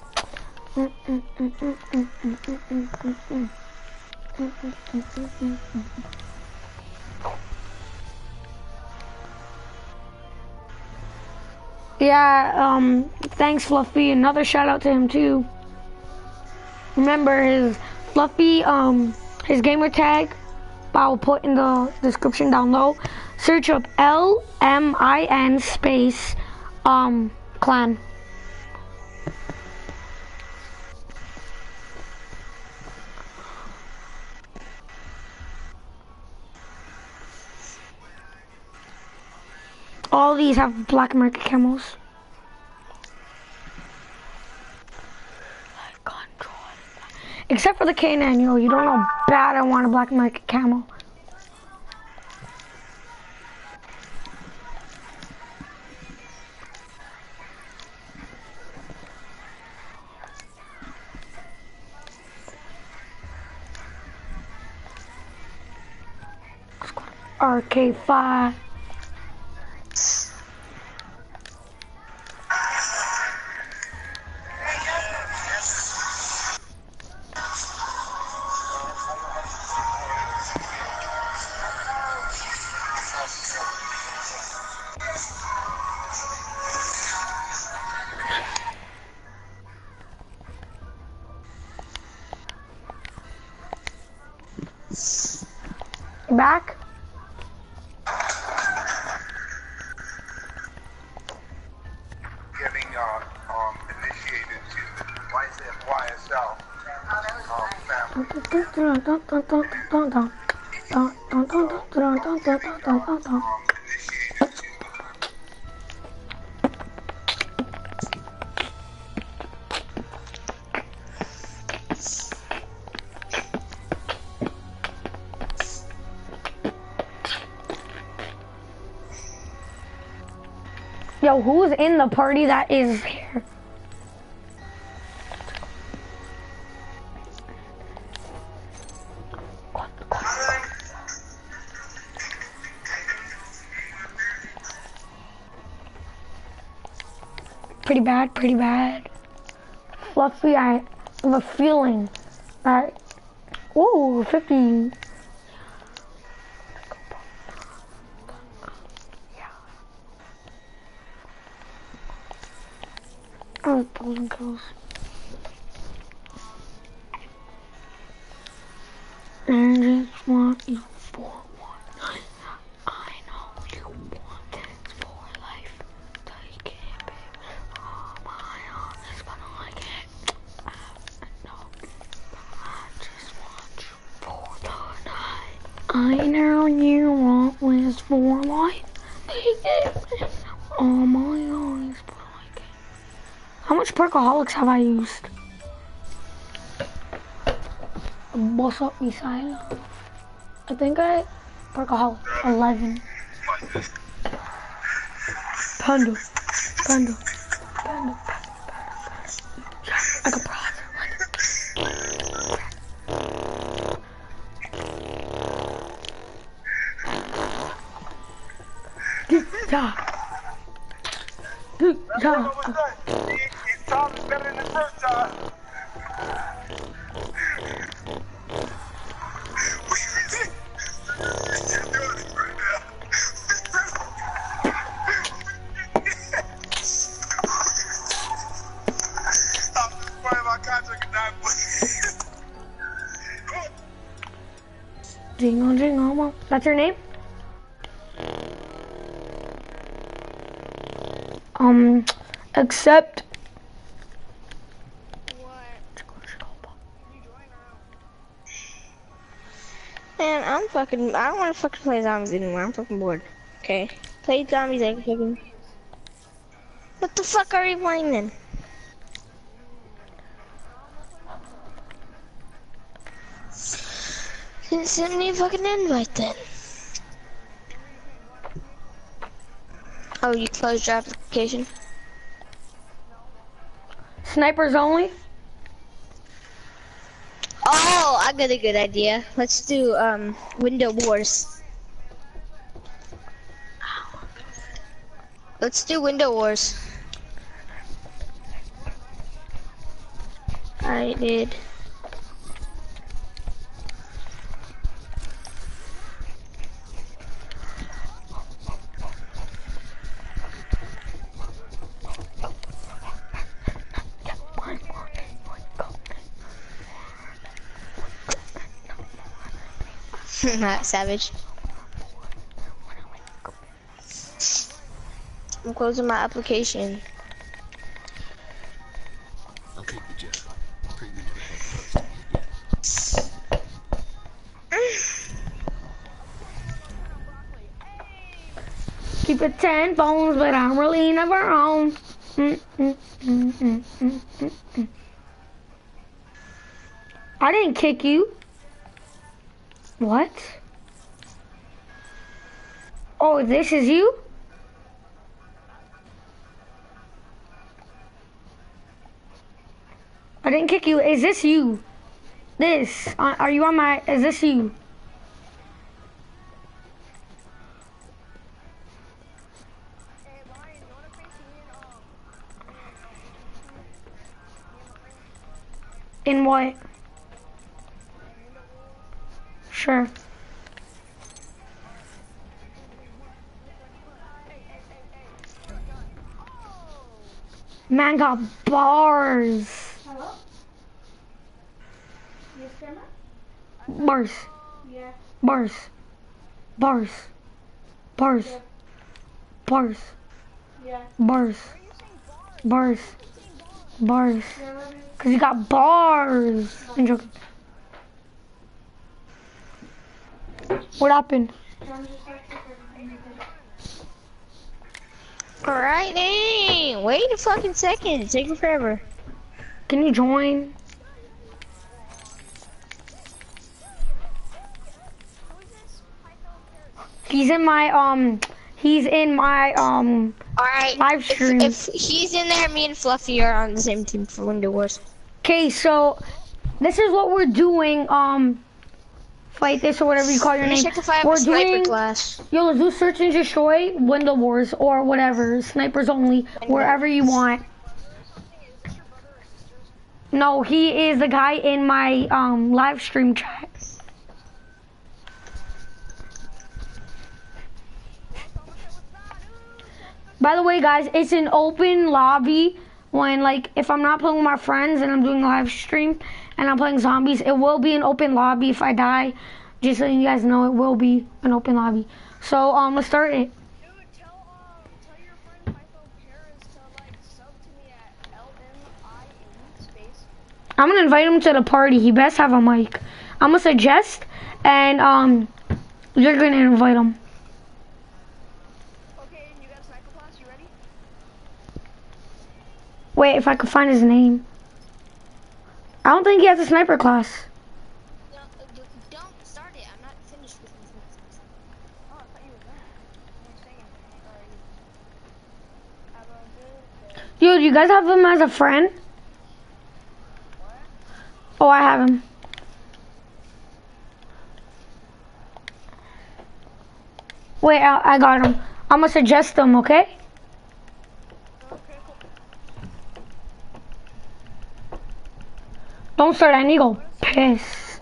Yeah, thanks Fluffy. Another shout out to him too. Remember his Fluffy, his gamer tag, I'll put in the description down low. Search up LMIN space clan. All these have black market camos. Except for the K9, yo, you don't know how bad I want a black market camo. RK5. Back? Getting initiated to YSL family. Yo, who's in the party that is here? Pretty bad, pretty bad. Fluffy, I have a feeling that, ooh, 50. Oh, golden kills. And just want you for one night. I know you want this for life. Take it, baby. Oh, my honest, but I can't. No, I just want you for the night. I know you want this for life. Take it, baby. Oh, my honest, but How much Perkaholics have I used? Boss up missile. I think I Perkaholic 11. Panda. I got brother. Good job. Each time is better than the first time. Jingle, mom. That's your name? Accept. Man, I don't want to fucking play zombies anymore. I'm fucking bored. Okay. Play zombies, I can fucking... What the fuck are you playing then? Send me a fucking invite then. Oh, you closed your application? Snipers only? Oh, I got a good idea. Let's do, Window Wars. Let's do Window Wars. I did. Not savage. I'm closing my application. I'll keep the jet. Keep it 10 phones, but I'm really never home. I didn't kick you. What? Oh, this is you? I didn't kick you. Is this you? This. Are you on my... Is this you? In what? Sure. Man got bars. Hello? Yes, Grandma? Bars. Yeah. Bars. Bars. Bars. Yeah. Bars. Yeah. Bars. Bars. Bars. Yeah, Cause you got bars. I'm joking. What happened? Alright, dang. Wait a fucking second. It's taking forever. Can you join? He's in my Alright. live stream. If he's in there, me and Fluffy are on the same team for Window Wars. Okay, so this is what we're doing. Fight this or whatever you call your name. Check if I have We're a sniper doing. class. Yo, let's do search and destroy, Window Wars, or whatever. Snipers only, wherever you want. No, he is the guy in my live stream chat. By the way, guys, it's an open lobby. When, like, if I'm not playing with my friends and I'm doing a live stream and I'm playing zombies, it will be an open lobby if I die. Just so you guys know, it will be an open lobby. So, let's start it. Dude, tell your friend Python parents to like sub to me at LMIN space. I'm gonna invite him to the party. He best have a mic. I'm gonna suggest, and you're gonna invite him. Okay, and you got sniper class, you ready? Wait, if I could find his name. I don't think he has a sniper class. No, don't start it. I'm not finished with this. Oh, I thought you were done. You were saying, Yo, do you guys have him as a friend? Oh, I have him. Wait, I got him. I'm gonna suggest him, okay? Don't start, I need to go piss.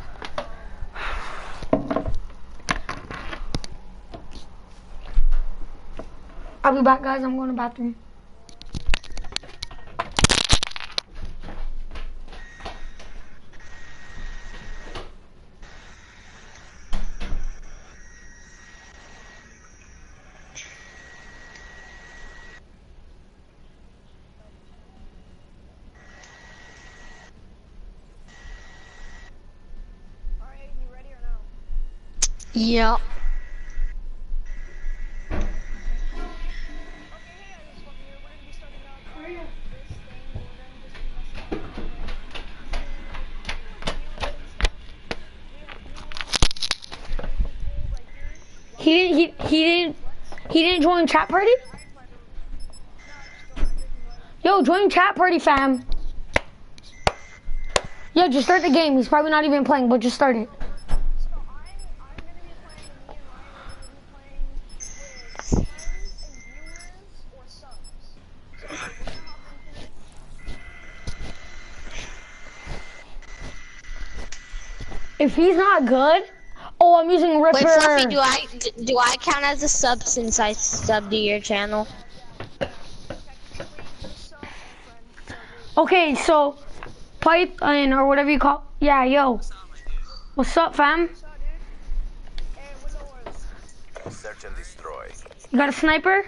I'll be back, guys. I'm going to the bathroom. Alright, you ready or no? Yep. Okay, hey, I just want you. We're gonna be starting out this thing. We're gonna just be messing He didn't join chat party? Yo, join chat party, fam. Yeah, just start the game. He's probably not even playing, but just start it. So I'm gonna be playing, me and Ryan are gonna be playing with friends and viewers or subs. So we're gonna hop into it. If he's not good, oh, I'm using Ripper. Wait, Fluffy, do I count as a sub since I subbed to your channel? Okay, so Python or whatever you call. Yeah, yo. What's up, fam? Search and destroy. You got a sniper?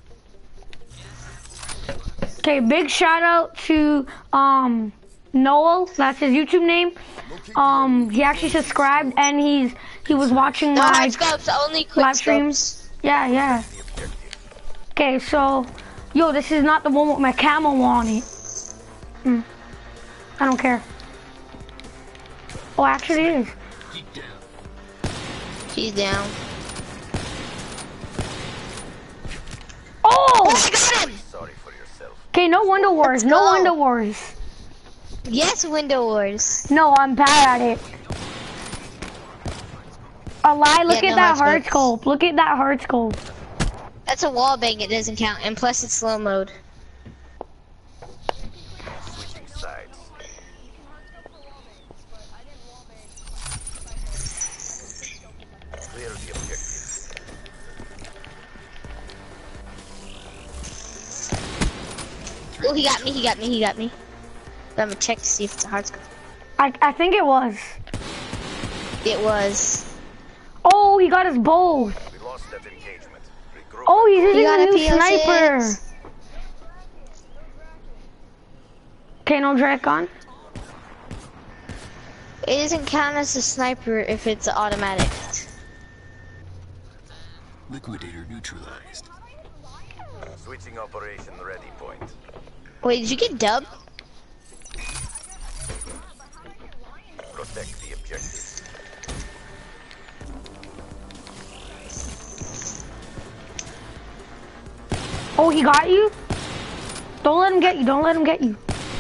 Okay, big shout out to Noel. That's his YouTube name. He actually subscribed and he was watching No my hard scopes, only quick live streams. scopes. Yeah, yeah. Okay, so yo, this is not the one with my camel on it. I don't care. Oh, actually it is. He's down. Oh! I got him! Sorry for yourself. Okay, no window wars. No go. window wars. Yes, Window Wars. No, I'm bad at it. A lie, look Yeah, at no that hard hard scope. Look at that hard scope. That's a wall bang, it doesn't count. And plus it's slow mode. Switching sides. Clear the objectives. Oh, he got me, he got me, he got me. But I'm gonna check to see if it's a hard scope. I think it was. It was. Oh, he got us both. We lost that engagement. Regroup. Oh, he's using got a a new PO6. sniper. Okay, no drag on. It doesn't count as a sniper if it's automatic. Liquidator neutralized. Switching operation ready point. Wait, did you get dubbed? Protect the objectives. Oh, he got you? Don't let him get you. Don't let him get you.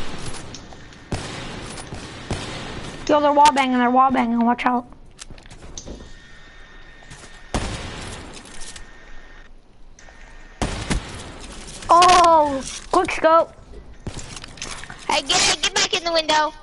Yo, they're wall banging. They're wall banging. Watch out. Oh, quick scope. Hey, get back in the window.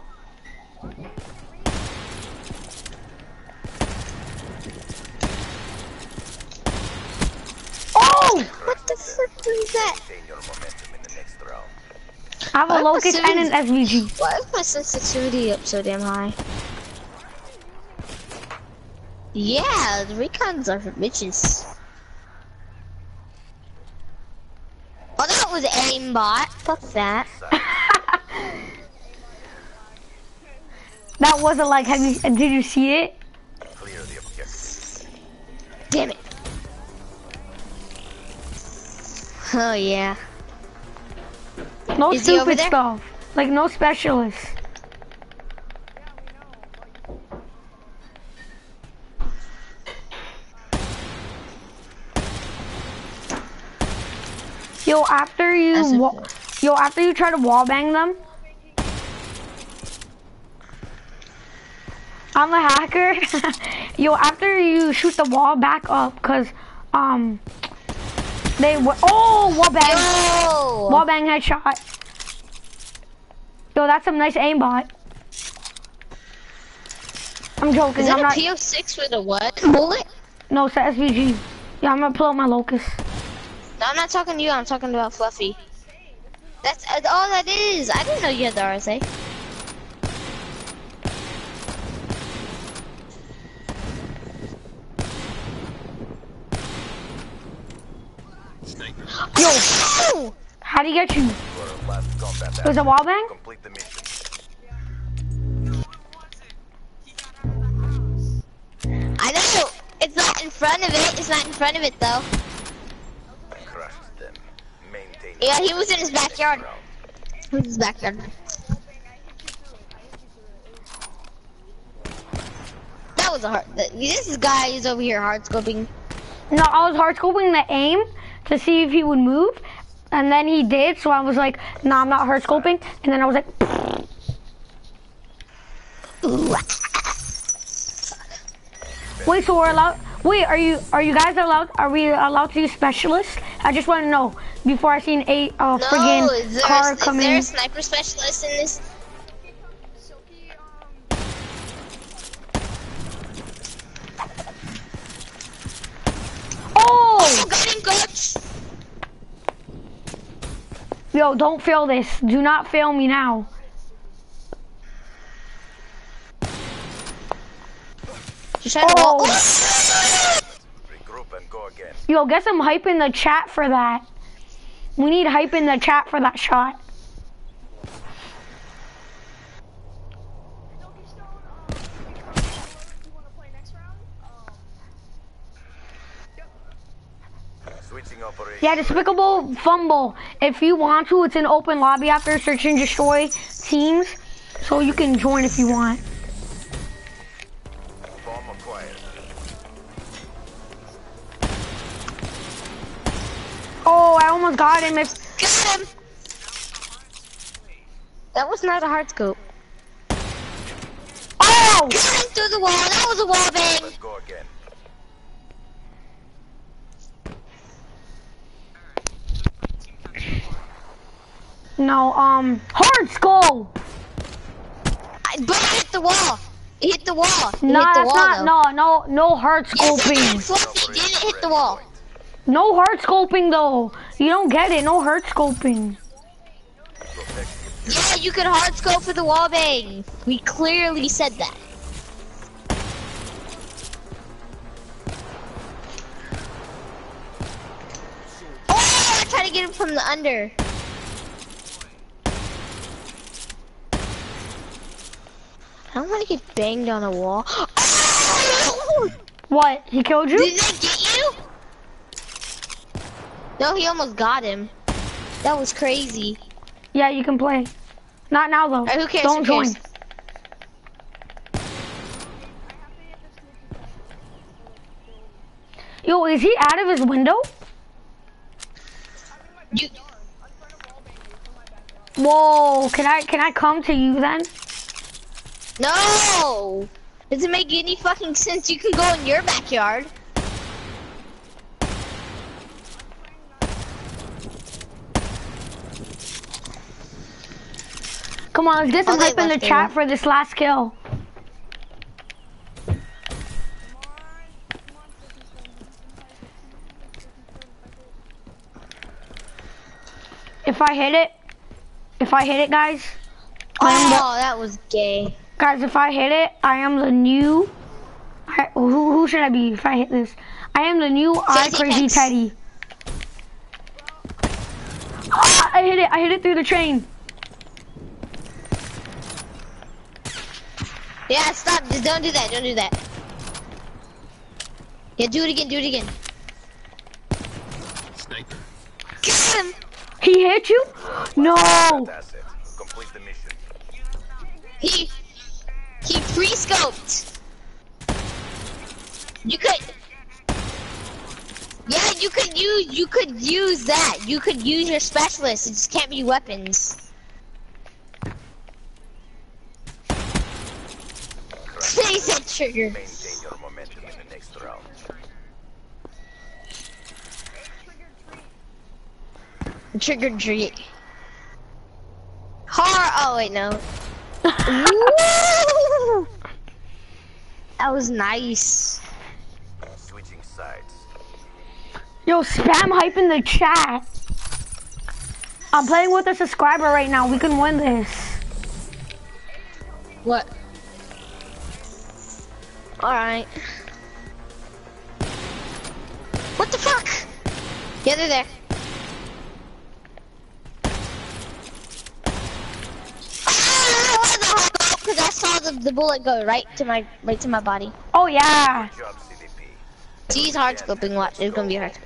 Oh! What the frick is that? Maintain your momentum in the next round. I have a Why locust am I and an SVG. Why is my sensitivity up so damn high? Yeah, the recons are for bitches. Oh, that was aimbot. Fuck that. That wasn't like, did you see it? Clear the objectives. Damn it. Oh yeah. No Is he over stupid there? stuff. Like no specialists. Yo, after you try to wall bang them, I'm a hacker. Yo, after you shoot the wall back up, cause wall bang headshot. Yo, that's some nice aimbot. I'm joking. Is it I'm a not. PO6 with a what? Bullet? No, it's the SVG. Yeah, I'm gonna pull out my Locust. No, I'm not talking to you. I'm talking about Fluffy. That's all that is. I didn't know you had the RSA. Yo, how do you get you? Was it wall bang? Complete the mission. I know. It's not in front of it. It's not in front of it though. Crush them. Maintain. Yeah, he was in his backyard. He was in his backyard. That was a hard. This guy is over here hard scoping. No, I was hard scoping the aim to see if he would move, and then he did. So I was like, "Nah, I'm not hard scoping." And then I was like, "Wait, so we're allowed? Wait, are you guys allowed? Are we allowed to use specialists? I just want to know before I see an friggin' car come Is there in." a sniper specialist in this? Oh! Got him, coach. Yo, don't fail this. Do not fail me now. You trying to wall? Regroup and go again. Yo, get some hype in the chat for that. We need hype in the chat for that shot. Switching operation. Yeah, Despicable Fumble. If you want to, it's an open lobby after Search and Destroy teams. So you can join if you want. Bomb acquired. Oh, I almost got him. Got him. That was not a hard scope. Oh! Got him through the wall. That was a wall bang. Let's go again. No, hard skull. But it hit the wall. It hit the wall. It No, hit the that's wall, not. No hard Yes, it did. scoping. Fluffy didn't hit the wall. No hard scoping though. You don't get it. No hard scoping. Yeah, you could hard scope for the wall bang. We clearly said that. Oh, I tried to get him from the under. I don't want to get banged on a wall. Oh! What? He killed you? Did they get you? No, he almost got him. That was crazy. Yeah, you can play. Not now though. Alright, who cares? Don't Who cares? join. Yo, is he out of his window? You. Whoa, can I come to you then? No! Doesn't make any fucking sense. You can go in your backyard. Come on, let's get some Oh, they hype in the left there. chat for this last kill. If I hit it, guys, Oh, that was gay. guys, if I hit it, I am the new. Who should I be if I hit this? I am the new I Crazy Tex. Teddy. Ah, I hit it through the train. Yeah, stop. Just don't do that. Don't do that. Yeah, do it again. Do it again. Sniper. Get him. He hit you? No. That's it. Complete the mission. He pre-scoped. You could. Yeah, you could use that. You could use your specialist. It just can't be weapons. He said trigger. Maintain your momentum in the next round. Trigger treat. Oh wait, no. Woo! That was nice. Switching sides. Yo, spam hype in the chat. I'm playing with a subscriber right now. We can win this. What? Alright. What the fuck? Yeah, they're there. Because I saw the bullet go right to my body. Oh yeah. Good job, CDP. He's hard scoping. Watch, it's gonna be hard.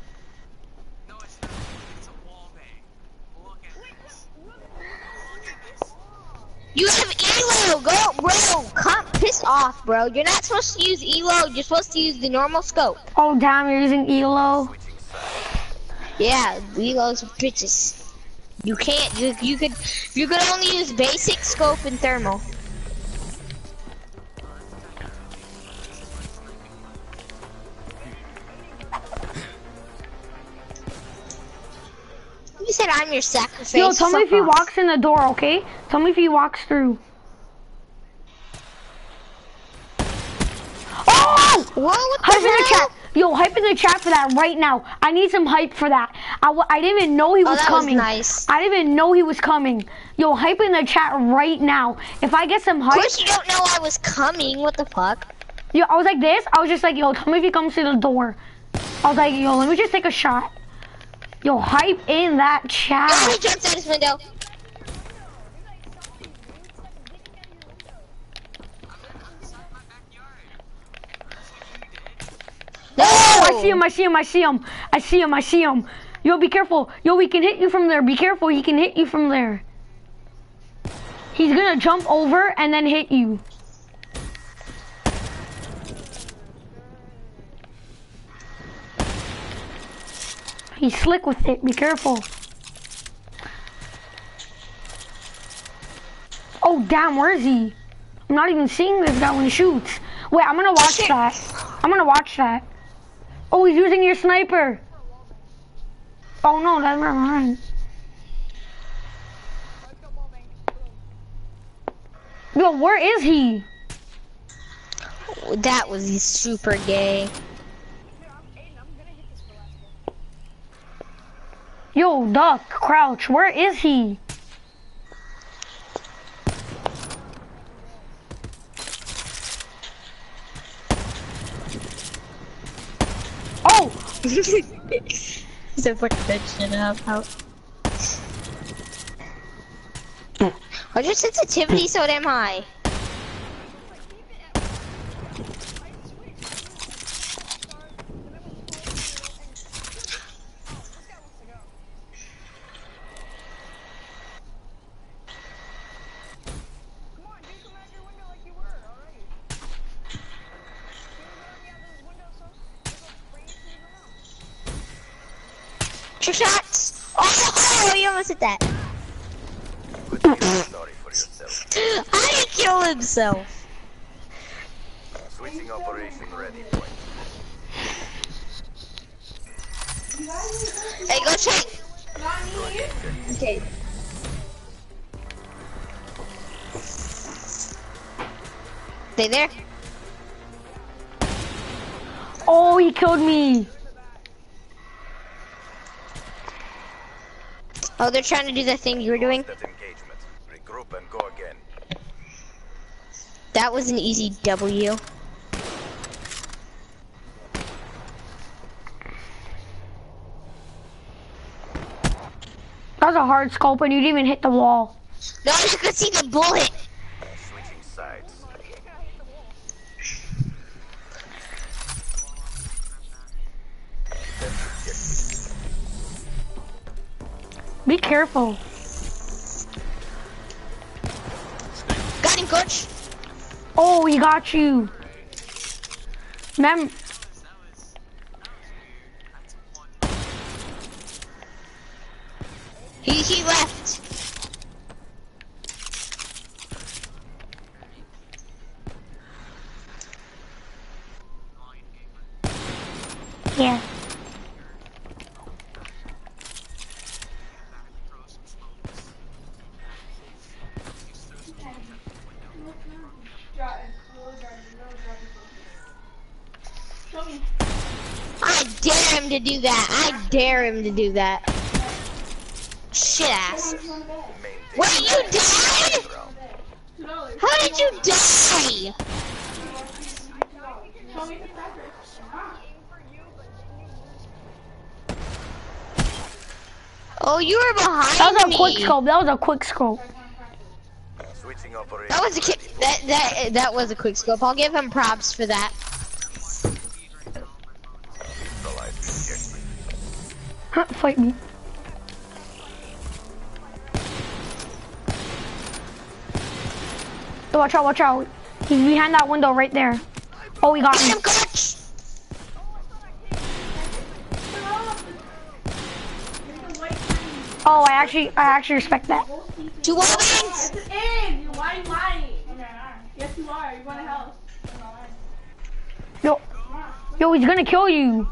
You have ELO, go, bro. Come, piss off, bro. You're not supposed to use ELO. You're supposed to use the normal scope. Oh damn, you're using ELO. Yeah, ELO's bitches. You can't. You could only use basic scope and thermal. You said I'm your sacrifice. Yo, tell me if he off. walks in the door, okay? Tell me if he walks through. Oh! Whoa, what the Hype in the hell? chat. Yo, hype in the chat for that right now. I need some hype for that. I didn't even know he was that coming. was nice. I didn't even know he was coming. Yo, hype in the chat right now. If I get some Of hype. course you don't know I was coming. What the fuck? Yo, I was like this. I was just like, yo, tell me if he comes through the door. I was like, yo, let me just take a shot. Yo, hype in that Oh, chat. he jumped out his window. No! Oh, I see him, I see him, I see him. I see him, I see him. Yo, be careful. Yo, he can hit you from there. Be careful, he can hit you from there. He's gonna jump over and then hit you. He's slick with it, be careful. Oh, damn, where is he? I'm not even seeing this guy when he shoots. Wait, I'm gonna watch that. I'm gonna watch that. Oh, he's using your sniper. Oh no, that's not mine. Yo, where is he? That was super gay. Yo, duck, crouch, where is he? Oh! So fucking that shit up. Why's your sensitivity so damn high? Two shots! Oh, you almost hit that. Sorry for yourself. How did he kill himself? Switching operation ready point. Hey, go check. Okay. They there? Oh, he killed me. Oh, they're trying to do the thing you were doing? That engagement. Regroup and go again. That was an easy W. That was a hard scope and you didn't even hit the wall. No, you could see the bullet. Switching sides. Be careful. Got him, coach. Oh, he got you. He left. Yeah. I dare him to do that. I dare him to do that. Shit ass. Wait, you died? How did you die? Oh, you were behind That was me. a quick scope. That was a quick scope. Switching operation. That was a that was a quick scope. I'll give him props for that. Fight me. Oh, watch out, watch out. He's behind that window right there. Oh, he got Get me. him, coach. Oh, I actually respect that. 2 wallbangs. Why are you lying? Yes, you are. You want a house. Yo, he's gonna kill you.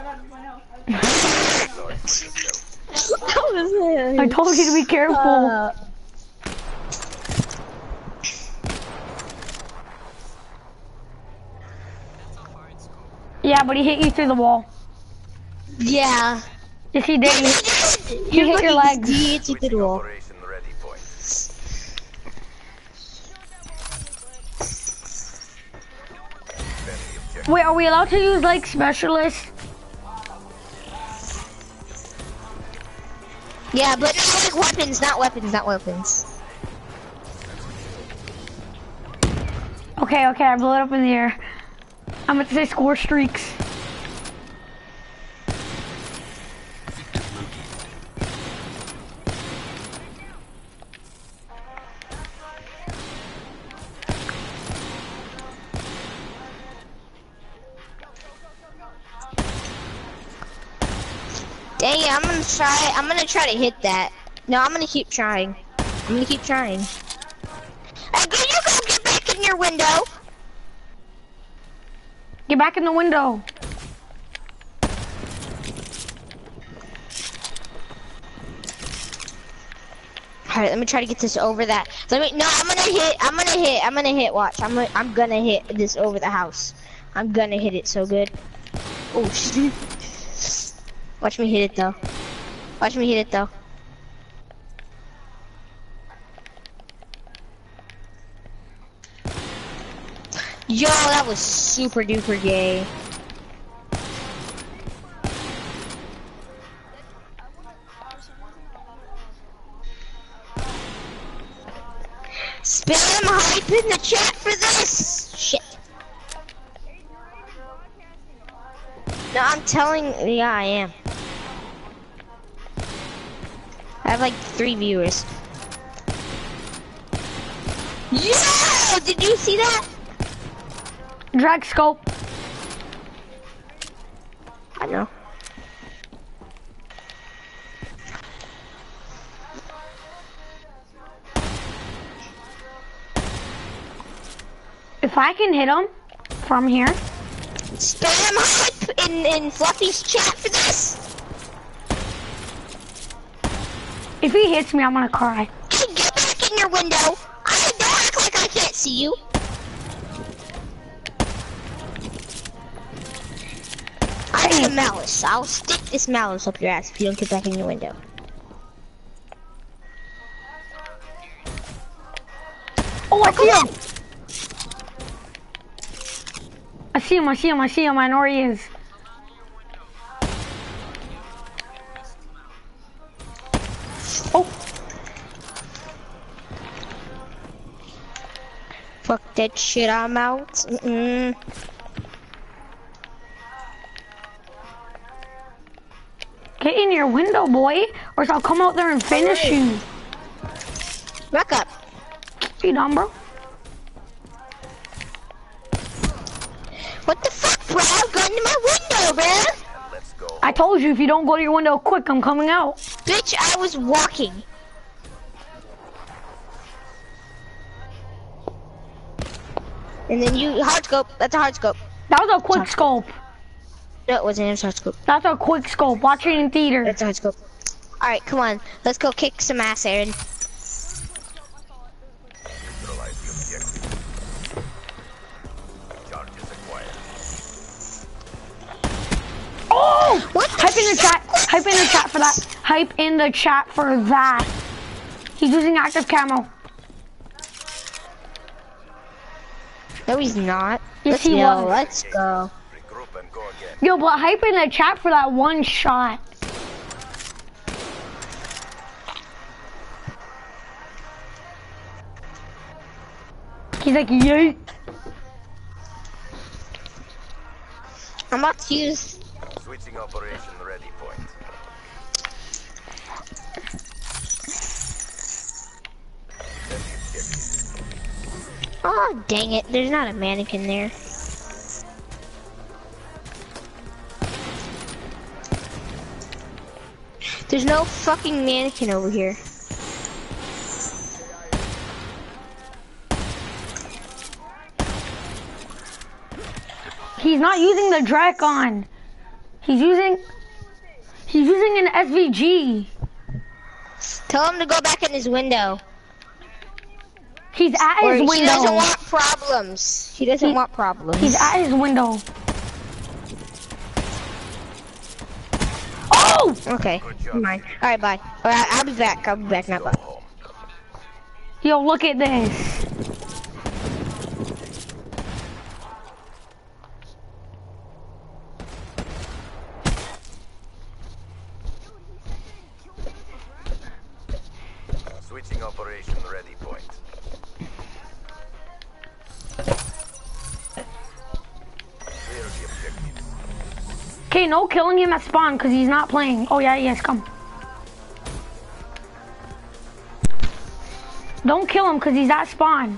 I told you to be careful. Yeah, but he hit you through the wall. Yeah. Yes, he did. He hit your legs. He hit you through the wall. Operation ready point. Wait, are we allowed to use like specialists? Yeah, but not like weapons, not weapons, not weapons. Okay, I blew it up in the air. I'm about to say score streaks. Dang it, I'm gonna try to hit that. No, I'm gonna keep trying. I'm gonna keep trying. Hey, can you go get back in your window? Get back in the window. Alright, let me try to get this over that. No, I'm gonna hit, watch. I'm gonna hit this over the house. I'm gonna hit it so good. Oh, shit. Watch me hit it though. Watch me hit it though. Yo, that was super duper gay. Spam hype in the chat for this! Shit. No, I'm telling, yeah, I am. I have like 3 viewers. Yeah! Did you see that? Drag scope. I know. If I can hit him from here. Spam hype in Fluffy's chat for this. If he hits me, I'm gonna cry. Hey, get back in your window. I don't act like I can't see you. I have a malice. I'll stick this malice up your ass if you don't get back in your window. Oh, I see him! I see him, I know where he is. Oh! Fuck that shit, I'm out. Get in your window, boy, or else I'll come out there and finish you. Back up. You dumb, bro? What the fuck, bro? Go into my window, bro. Let's go. I told you if you don't go to your window quick, I'm coming out. Bitch, I was walking. And then you hard scope. That's a hard scope. That was a quick scope. No, it wasn't. It was a hard scope. That's a quick scope. Watch it in theater. That's a hard scope. All right, come on. Let's go kick some ass, Aaron. Neutralize the objective. Charges acquired. Oh! What the Hype in the chat. fuck? Hype in the chat for that. Hype in the chat for that. He's using active camo. No, he's not. Yes, he go. was. Let's go. Regroup and go again. Yo, but hype in the chat for that one shot. He's like, yay. I'm about to use. Switching operation ready point. Set the objective. Oh, dang it. There's not a mannequin there. There's no fucking mannequin over here. He's not using the Dracon. He's using an SVG. Tell him to go back in his window. He's at Or his he window. doesn't want problems. He doesn't want problems. He's at his window. Oh! Okay, never mind. Alright, bye. Alright, I'll be back. I'll be back, not bye. Yo, look at this. Switching operation ready point. Clear the objectives. Okay, no killing him at spawn because he's not playing. Oh yeah, yes, come. Don't kill him because he's at spawn.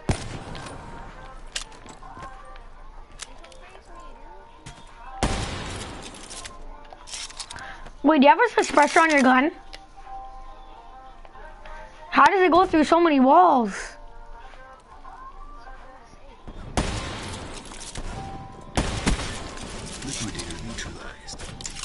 Wait, do you have a suppressor on your gun? How does it go through so many walls? Liquidator neutralized.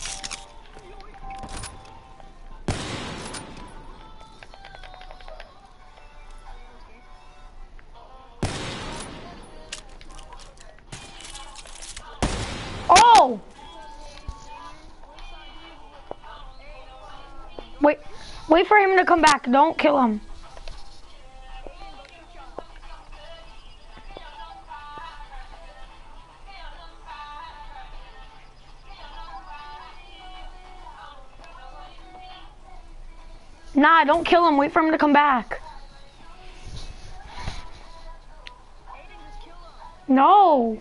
Oh! Wait for him to come back. Don't kill him. Nah, don't kill him. Wait for him to come back. No.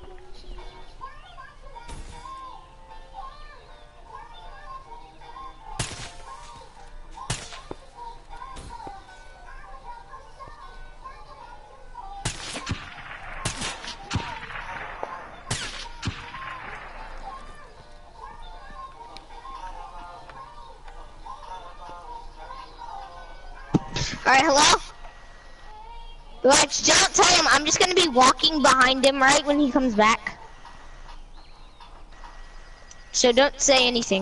Alright, hello? Like, don't tell him. I'm just gonna be walking behind him right when he comes back. So don't say anything.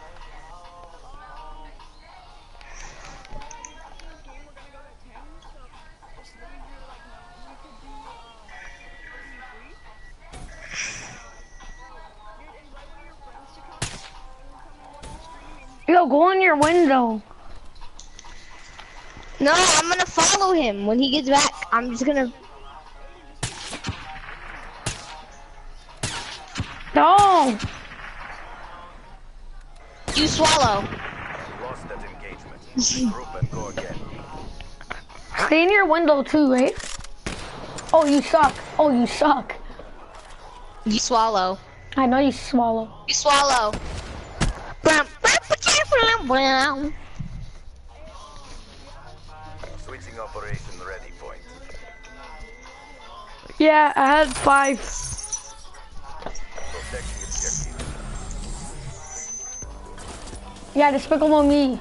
Yo, go on your window. No, I'm gonna follow him. When he gets back, I'm just gonna... No. You swallow. Lost that engagement. Group and go again. Stay in your window too, right? Oh, you suck. Oh, you suck. You swallow. I know you swallow. You swallow. Brum, brum, Wow. Switching operation ready point. Yeah, I had 5. Protecting objective. Yeah, Despicable Me.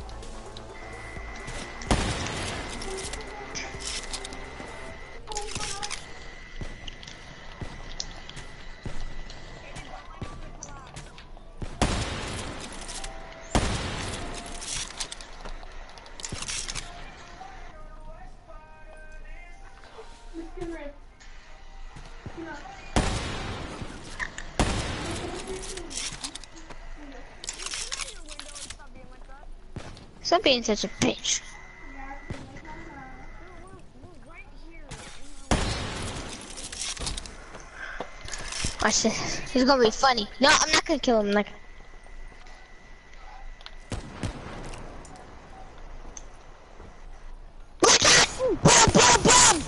Stop being such a bitch. Watch this. It's gonna be funny. No, I'm not gonna kill him. Like, boom, boom, boom.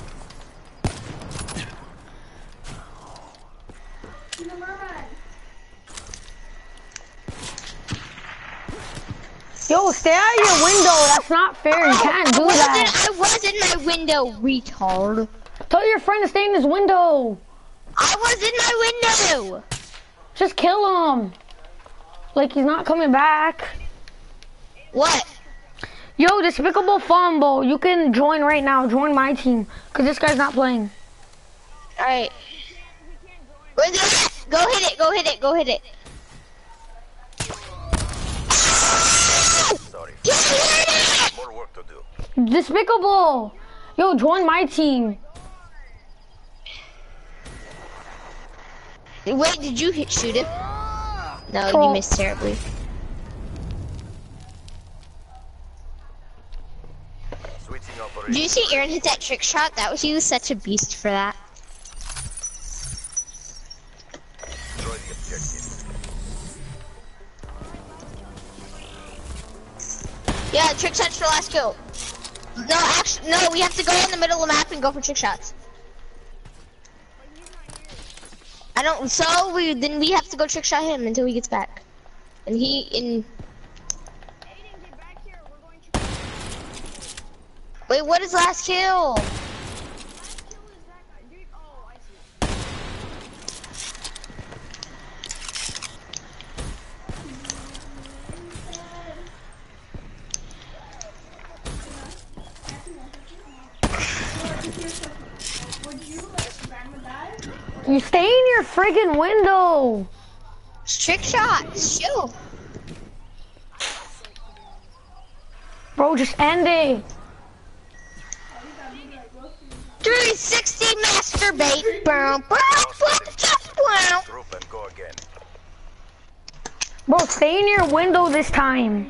Yo, stay out of your window. That's not fair. You can't do that. I was in my window, retard. Tell your friend to stay in his window. I was in my window. Just kill him. Like he's not coming back. What? Yo, Despicable Fumble, you can join right now. Join my team, cause this guy's not playing. All right. Where's it? Go hit it. Go hit it. Go hit it. Sorry. Get it! More work to do. Despicable. Yo, join my team. Wait, did you shoot him? No, Troll. you missed terribly. Switching operation. Did you see Aaron hit that trick shot? He was such a beast for that. Destroy the objective. Yeah, trick shot's for last kill. No, actually, no, we have to go in the middle of the map and go for trick shots. Then we have to go trick shot him until he gets back. And Aiden, get back here. We're going to. Wait, what is last kill? Last kill is that guy. Dude, oh, I see. You stay in your friggin' window. It's trick shots, chill. Bro, just end it. 360 masturbate. Boom, boom, boom. Group and go again. Bro, stay in your window this time.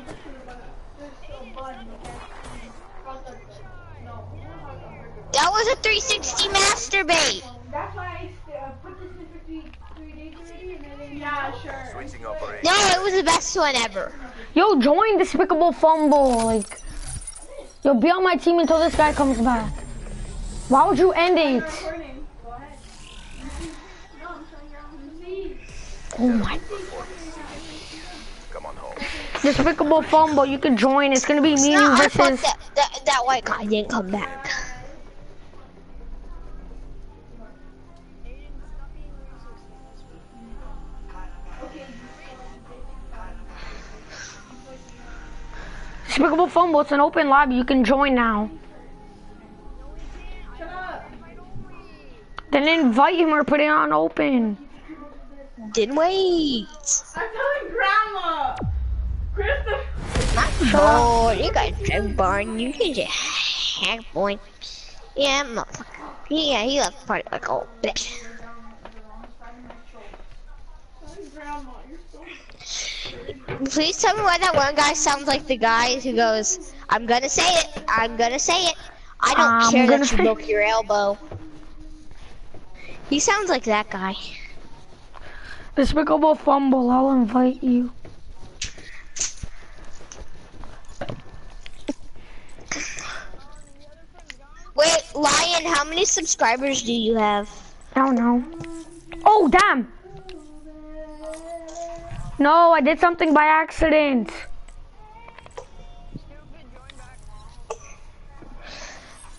That was a 360 masturbate. That's why I put this in 53 days already, and then yeah, sure. Switching operation. No, it was the best one ever. Yo, join Despicable Fumble. Like, yo, be on my team until this guy comes back. Why would you end it? Oh my. Come on home. Despicable Fumble, you can join. It's gonna be me and you I thought versus. that white guy didn't come back. Despicable Fumble, it's an open lobby. You can join now. Then invite him or put it on open. Didn't wait. I'm telling Grandma. Christopher. Oh, you got a barn. You can just hack boy. Yeah, motherfucker. Yeah, he left the party like a bitch. Please tell me why that one guy sounds like the guy who goes, I'm gonna say it, I'm gonna say it. I don't care that you broke your elbow. He sounds like that guy. Despicable Fumble, I'll invite you. Wait, Lion, how many subscribers do you have? I don't know. Oh, damn! No, I did something by accident.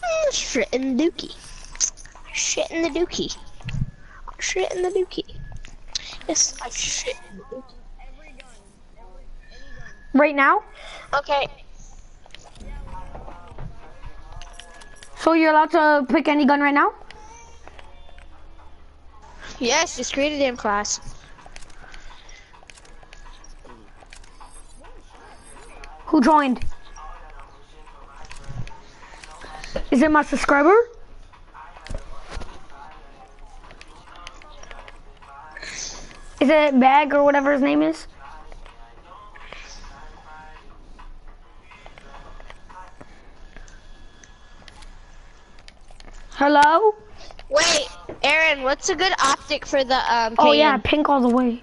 Shit in the dookie. Shit in the dookie. Shit in the dookie. Yes, I shit in the dookie. Right now? Okay. So you're allowed to pick any gun right now? Yes, just create a damn class. Who joined? Is it my subscriber? Is it Bag or whatever his name is? Hello? Wait, Aaron, what's a good optic for the Oh KN? yeah, pink all the way.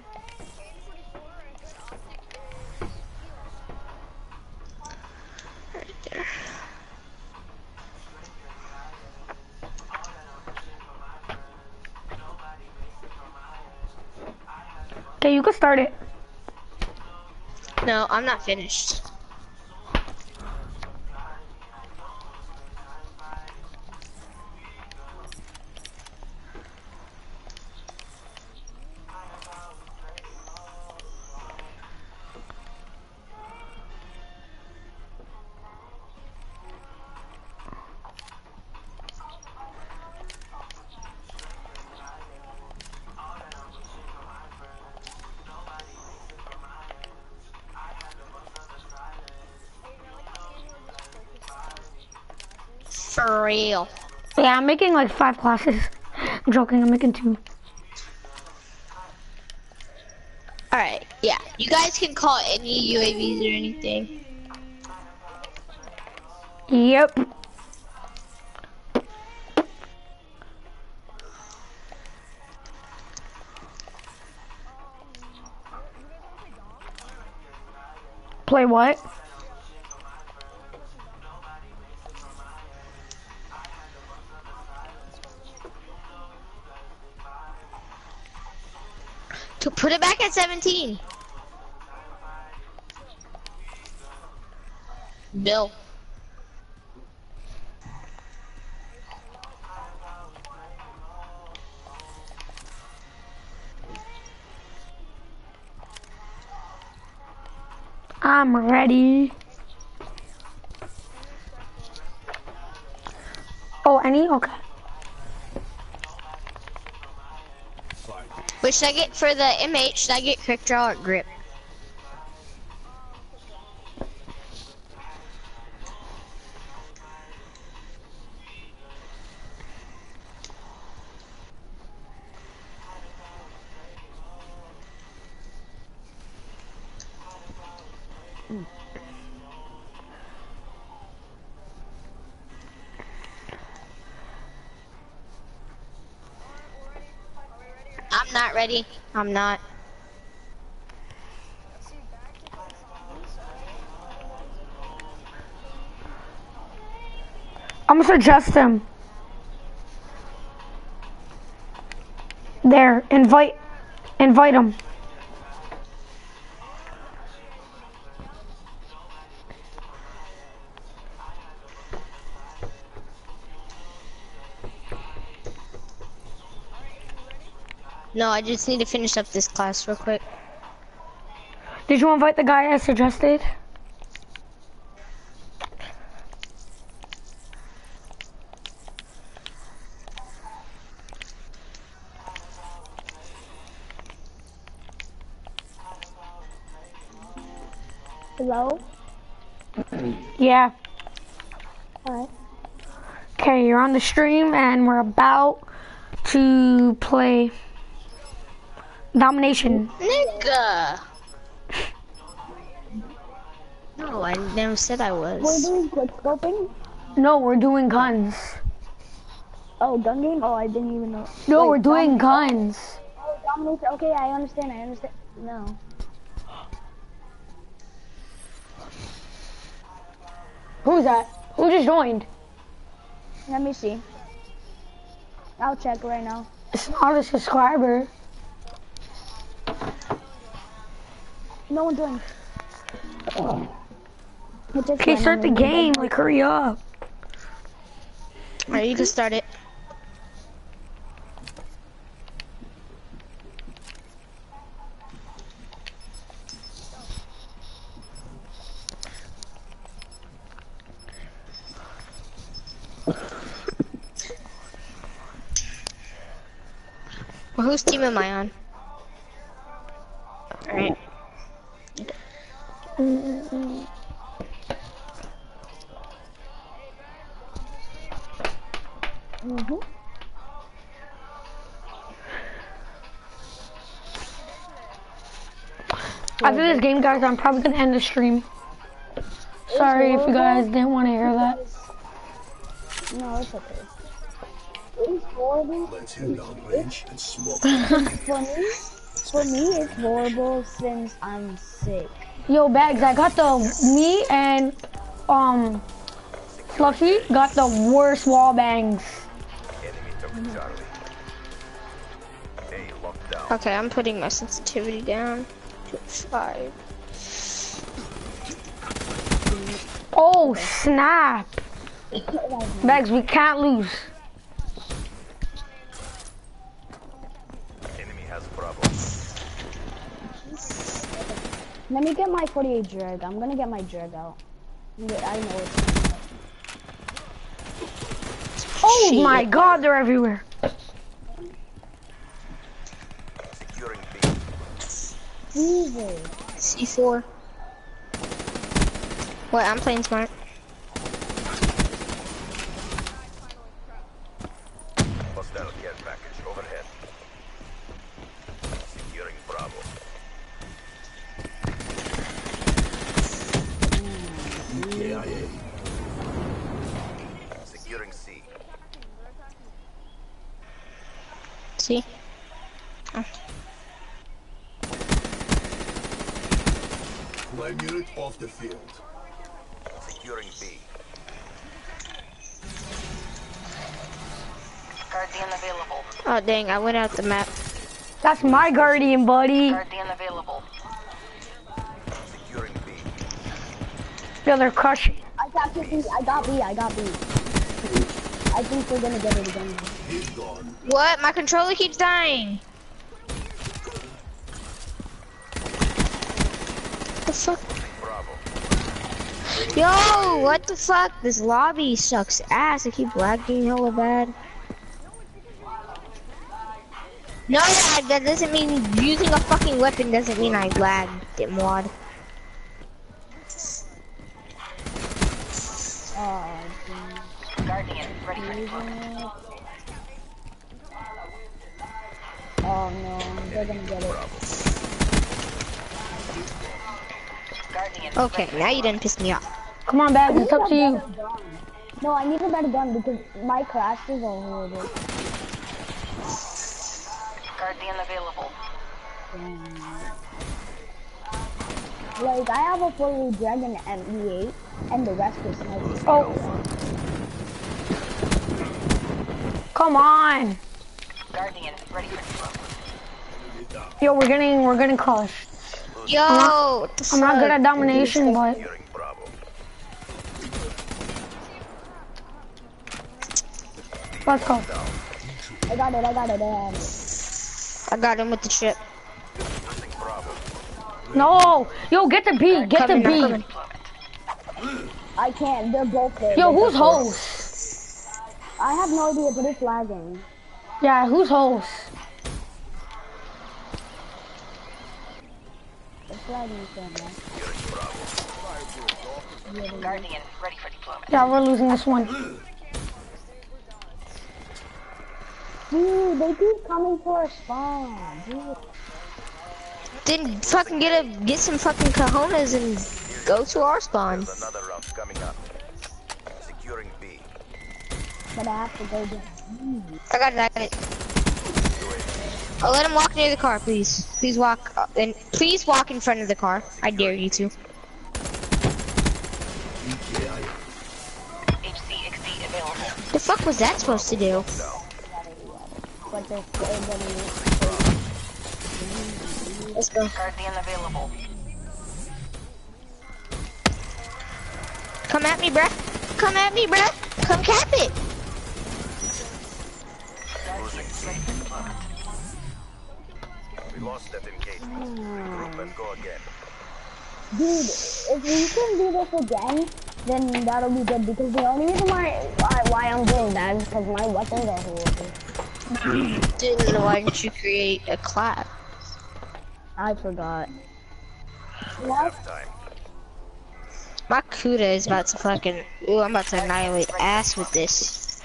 Right there. Okay, you can start it. No, I'm not finished. For real. Yeah, I'm making like 5 classes. I'm joking, I'm making 2. Alright, yeah. You guys can call any UAVs or anything. Yep. Play what? To put it back at 17. Bill. I'm ready. Oh, any? Okay. Which should I get for the MH? Should I get quick draw or grip? I'm not ready. I'm not. I'm gonna suggest him. There, invite him. No, I just need to finish up this class real quick. Did you invite the guy I suggested? Hello? Yeah. Alright. Okay, you're on the stream and we're about to play Domination. Nigga! No, I never said I We're was. doing quick scoping? No, we're doing guns. Oh, gun game? Oh, I didn't even know. No, Wait, we're doing Domination? guns. Oh, Domination. Okay, I understand. No. Who's that? Who just joined? Let me see. I'll check right now. It's not a subscriber. No one joined. Okay, start the game. Like, hurry up. Alright, you can start it. Well, whose team am I on? Alright. After this game, guys, I'm probably gonna end the stream. Sorry if you guys didn't want to hear that. No, it's okay. It's horrible. Let's head down range and smoke. For me, it's horrible since I'm sick. Yo, Bags, I got me and Fluffy got the worst wall bangs. Okay, I'm putting my sensitivity down to 5. Oh, snap. Bags, we can't lose. Enemy has problems. Let me get my 48 drag. I'm gonna get my drag out. I know it's. Oh my god, they're everywhere. Securing B. Jesus. C4. Wait, I'm playing smart. Hostile care package overhead. Securing Bravo. KIA. Securing C. See? Flame unit off the field. Securing B. Guardian available. Oh dang, I went out the map. That's my guardian, buddy. Guardian available. Securing B. Yo, they're crushing. I got B. I got B. I think we're gonna get it again. He's gone. What? My controller keeps dying. The fuck? Bravo. Yo, what the fuck? This lobby sucks ass. I keep lagging hella bad. No, that doesn't mean using a fucking weapon doesn't mean I lag, dimwad. Guardian ready for deployment. Oh no, they're gonna get it. Guardian. Okay, now you done pissed me off. Come on, Bags, it's up to you. No, I need a better gun because my crashes are horrible. Guardian available. Like, I have a 48 Dragon ME8 and the rest is snipers. Oh. Come on. Guardian ready for deployment. Yo, we're getting close. Yo, what the I'm not fuck? good at domination, but Securing Bravo. let's go. I got it. I got him with the trip. Losing Bravo. No, yo, get the B, get the Coming, I'm B. coming. I can't, they're both there. Yo, They're who's both there. host? I have no idea, but it's lagging. Yeah, who's host? It's lagging so much. Guardian ready for deployment. Yeah, we're losing this one. Dude, they keep coming for our spawn. Dude. Then fucking get some fucking cojones and go to our spawn. There's another round coming up. Securing B. But I have to go down. I got it. Oh, let him walk near the car, please. Please walk, and please walk in front of the car. I dare you to. HCXD available. The fuck was that supposed to do? But they're Let's go. Guardian available. Come at me, bruh. Come at me, bruh. Come cap it. lost that engagement. Regroup and go again. Dude, if we can do this again, then that'll be good, because the only reason why I'm doing that is because my weapons are horrible. Then why didn't you create a clap? I forgot. Half time. My Kuda is about to fucking. Ooh, I'm about to annihilate ass with this.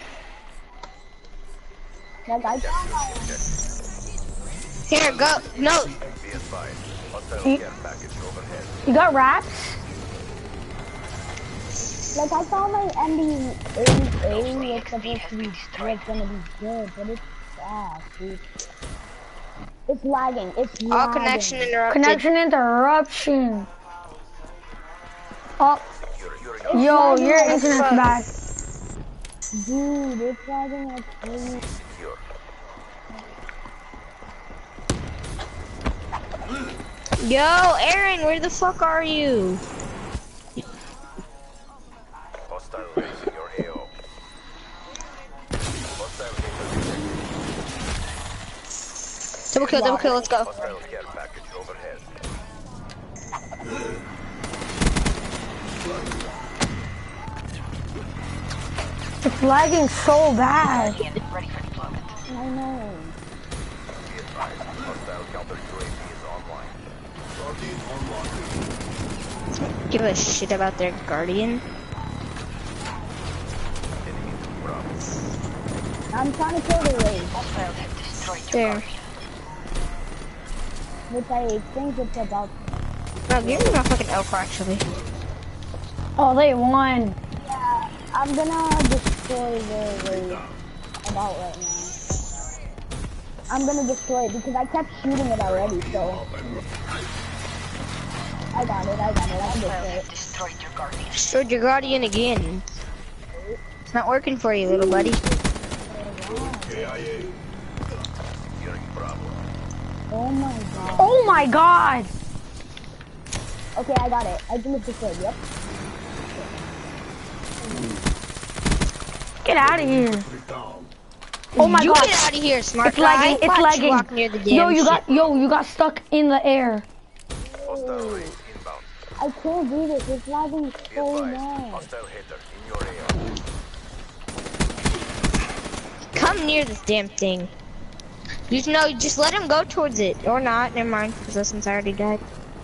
Like, I found my... Here, go. No. Be advised. Hostile care package overhead. You got wraps? Like, I thought my MB-80A was supposed to be, was gonna be good, but it's fast, dude. It's lagging, it's lagging. All connection interrupted. Connection interruption. Oh. Yo, your internet's bad. Dude, it's lagging like crazy. Yo, Aaron, where the fuck are you? Hostile raising your AO. Hostile Double kill, let's go. Hostile care package overhead. It's lagging so bad. Ready for deployment. I know. Be advised. Hostile counter UAV is online. Give a shit about their guardian. Enemy Bravo. I'm trying to kill the raid, Hostiles have destroyed your There. guardian. which I think it's about. No, give me my fucking elf actually. Oh, they won. Yeah, I'm gonna destroy the raid about right now. I'm gonna destroy it because I kept shooting it already, so. I got it, I can destroy it. Destroyed your guardian. Destroyed your guardian again. It's not working for you, little buddy. Securing Bravo. Oh my god. Oh my god. Okay, I got it. I finished destroyed, yep. Get out of here. Oh my you god. get out of here, smart It's guy. lagging, it's Watch lagging. walk near the damn Yo, shit. you got stuck in the air. Hostile raid inbound. I can't do this. It's lagging Be so advised. bad. Hostile hitter in your AO. Come near this damn thing. Just let him go towards it. Or not, never mind, because this one's already dead.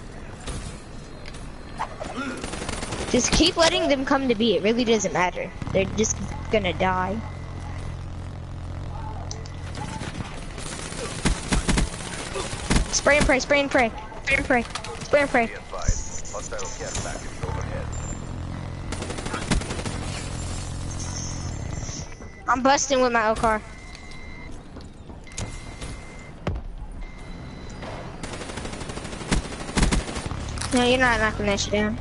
Just keep letting them come to B, it really doesn't matter. They're just gonna die. Spray and pray, spray and pray, spray and pray, spray and pray. Be advised. Hostile care package overhead. I'm busting with my car. No, you're not knocking that shit down.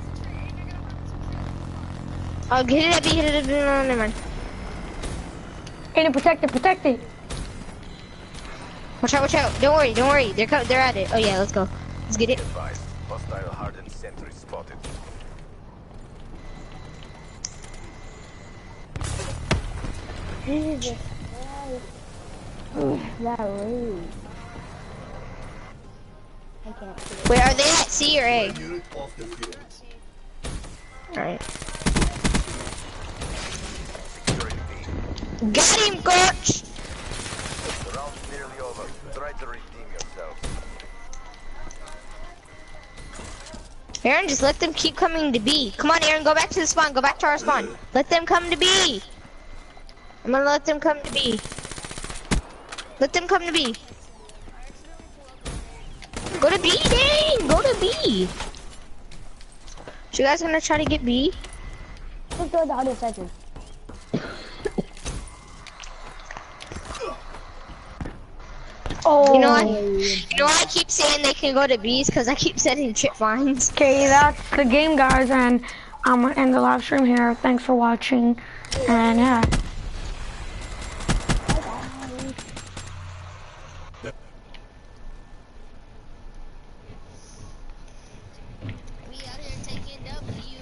Oh, hit it at B, hit it at B, no, never mind. Aiden, protect it, protect it. Watch out, don't worry, they're at it. Oh yeah, let's go. Let's get Be it. advised. Hostile hardened sentry spotted. Jesus Christ. That raid. I can't see it. Wait, are they at C or A? Alright. Securing B. Got him, coach! The round's nearly over. Try to redeem yourself. Aaron, just let them keep coming to B. Come on, Aaron, go back to the spawn. Go back to our spawn. Let them come to B. I'm gonna let them come to B. Let them come to B. Go to B, dang! Go to B. So you guys gonna try to get B? Let's go to the other section. Oh. You know why I keep saying they can go to B's? Because I keep setting trip lines. Okay, that's the game, guys, and I'm gonna end the live stream here. Thanks for watching, and yeah. We out here taking W.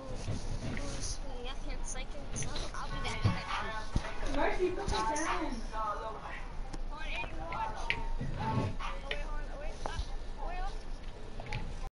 I'll be back. Mercy, put it down.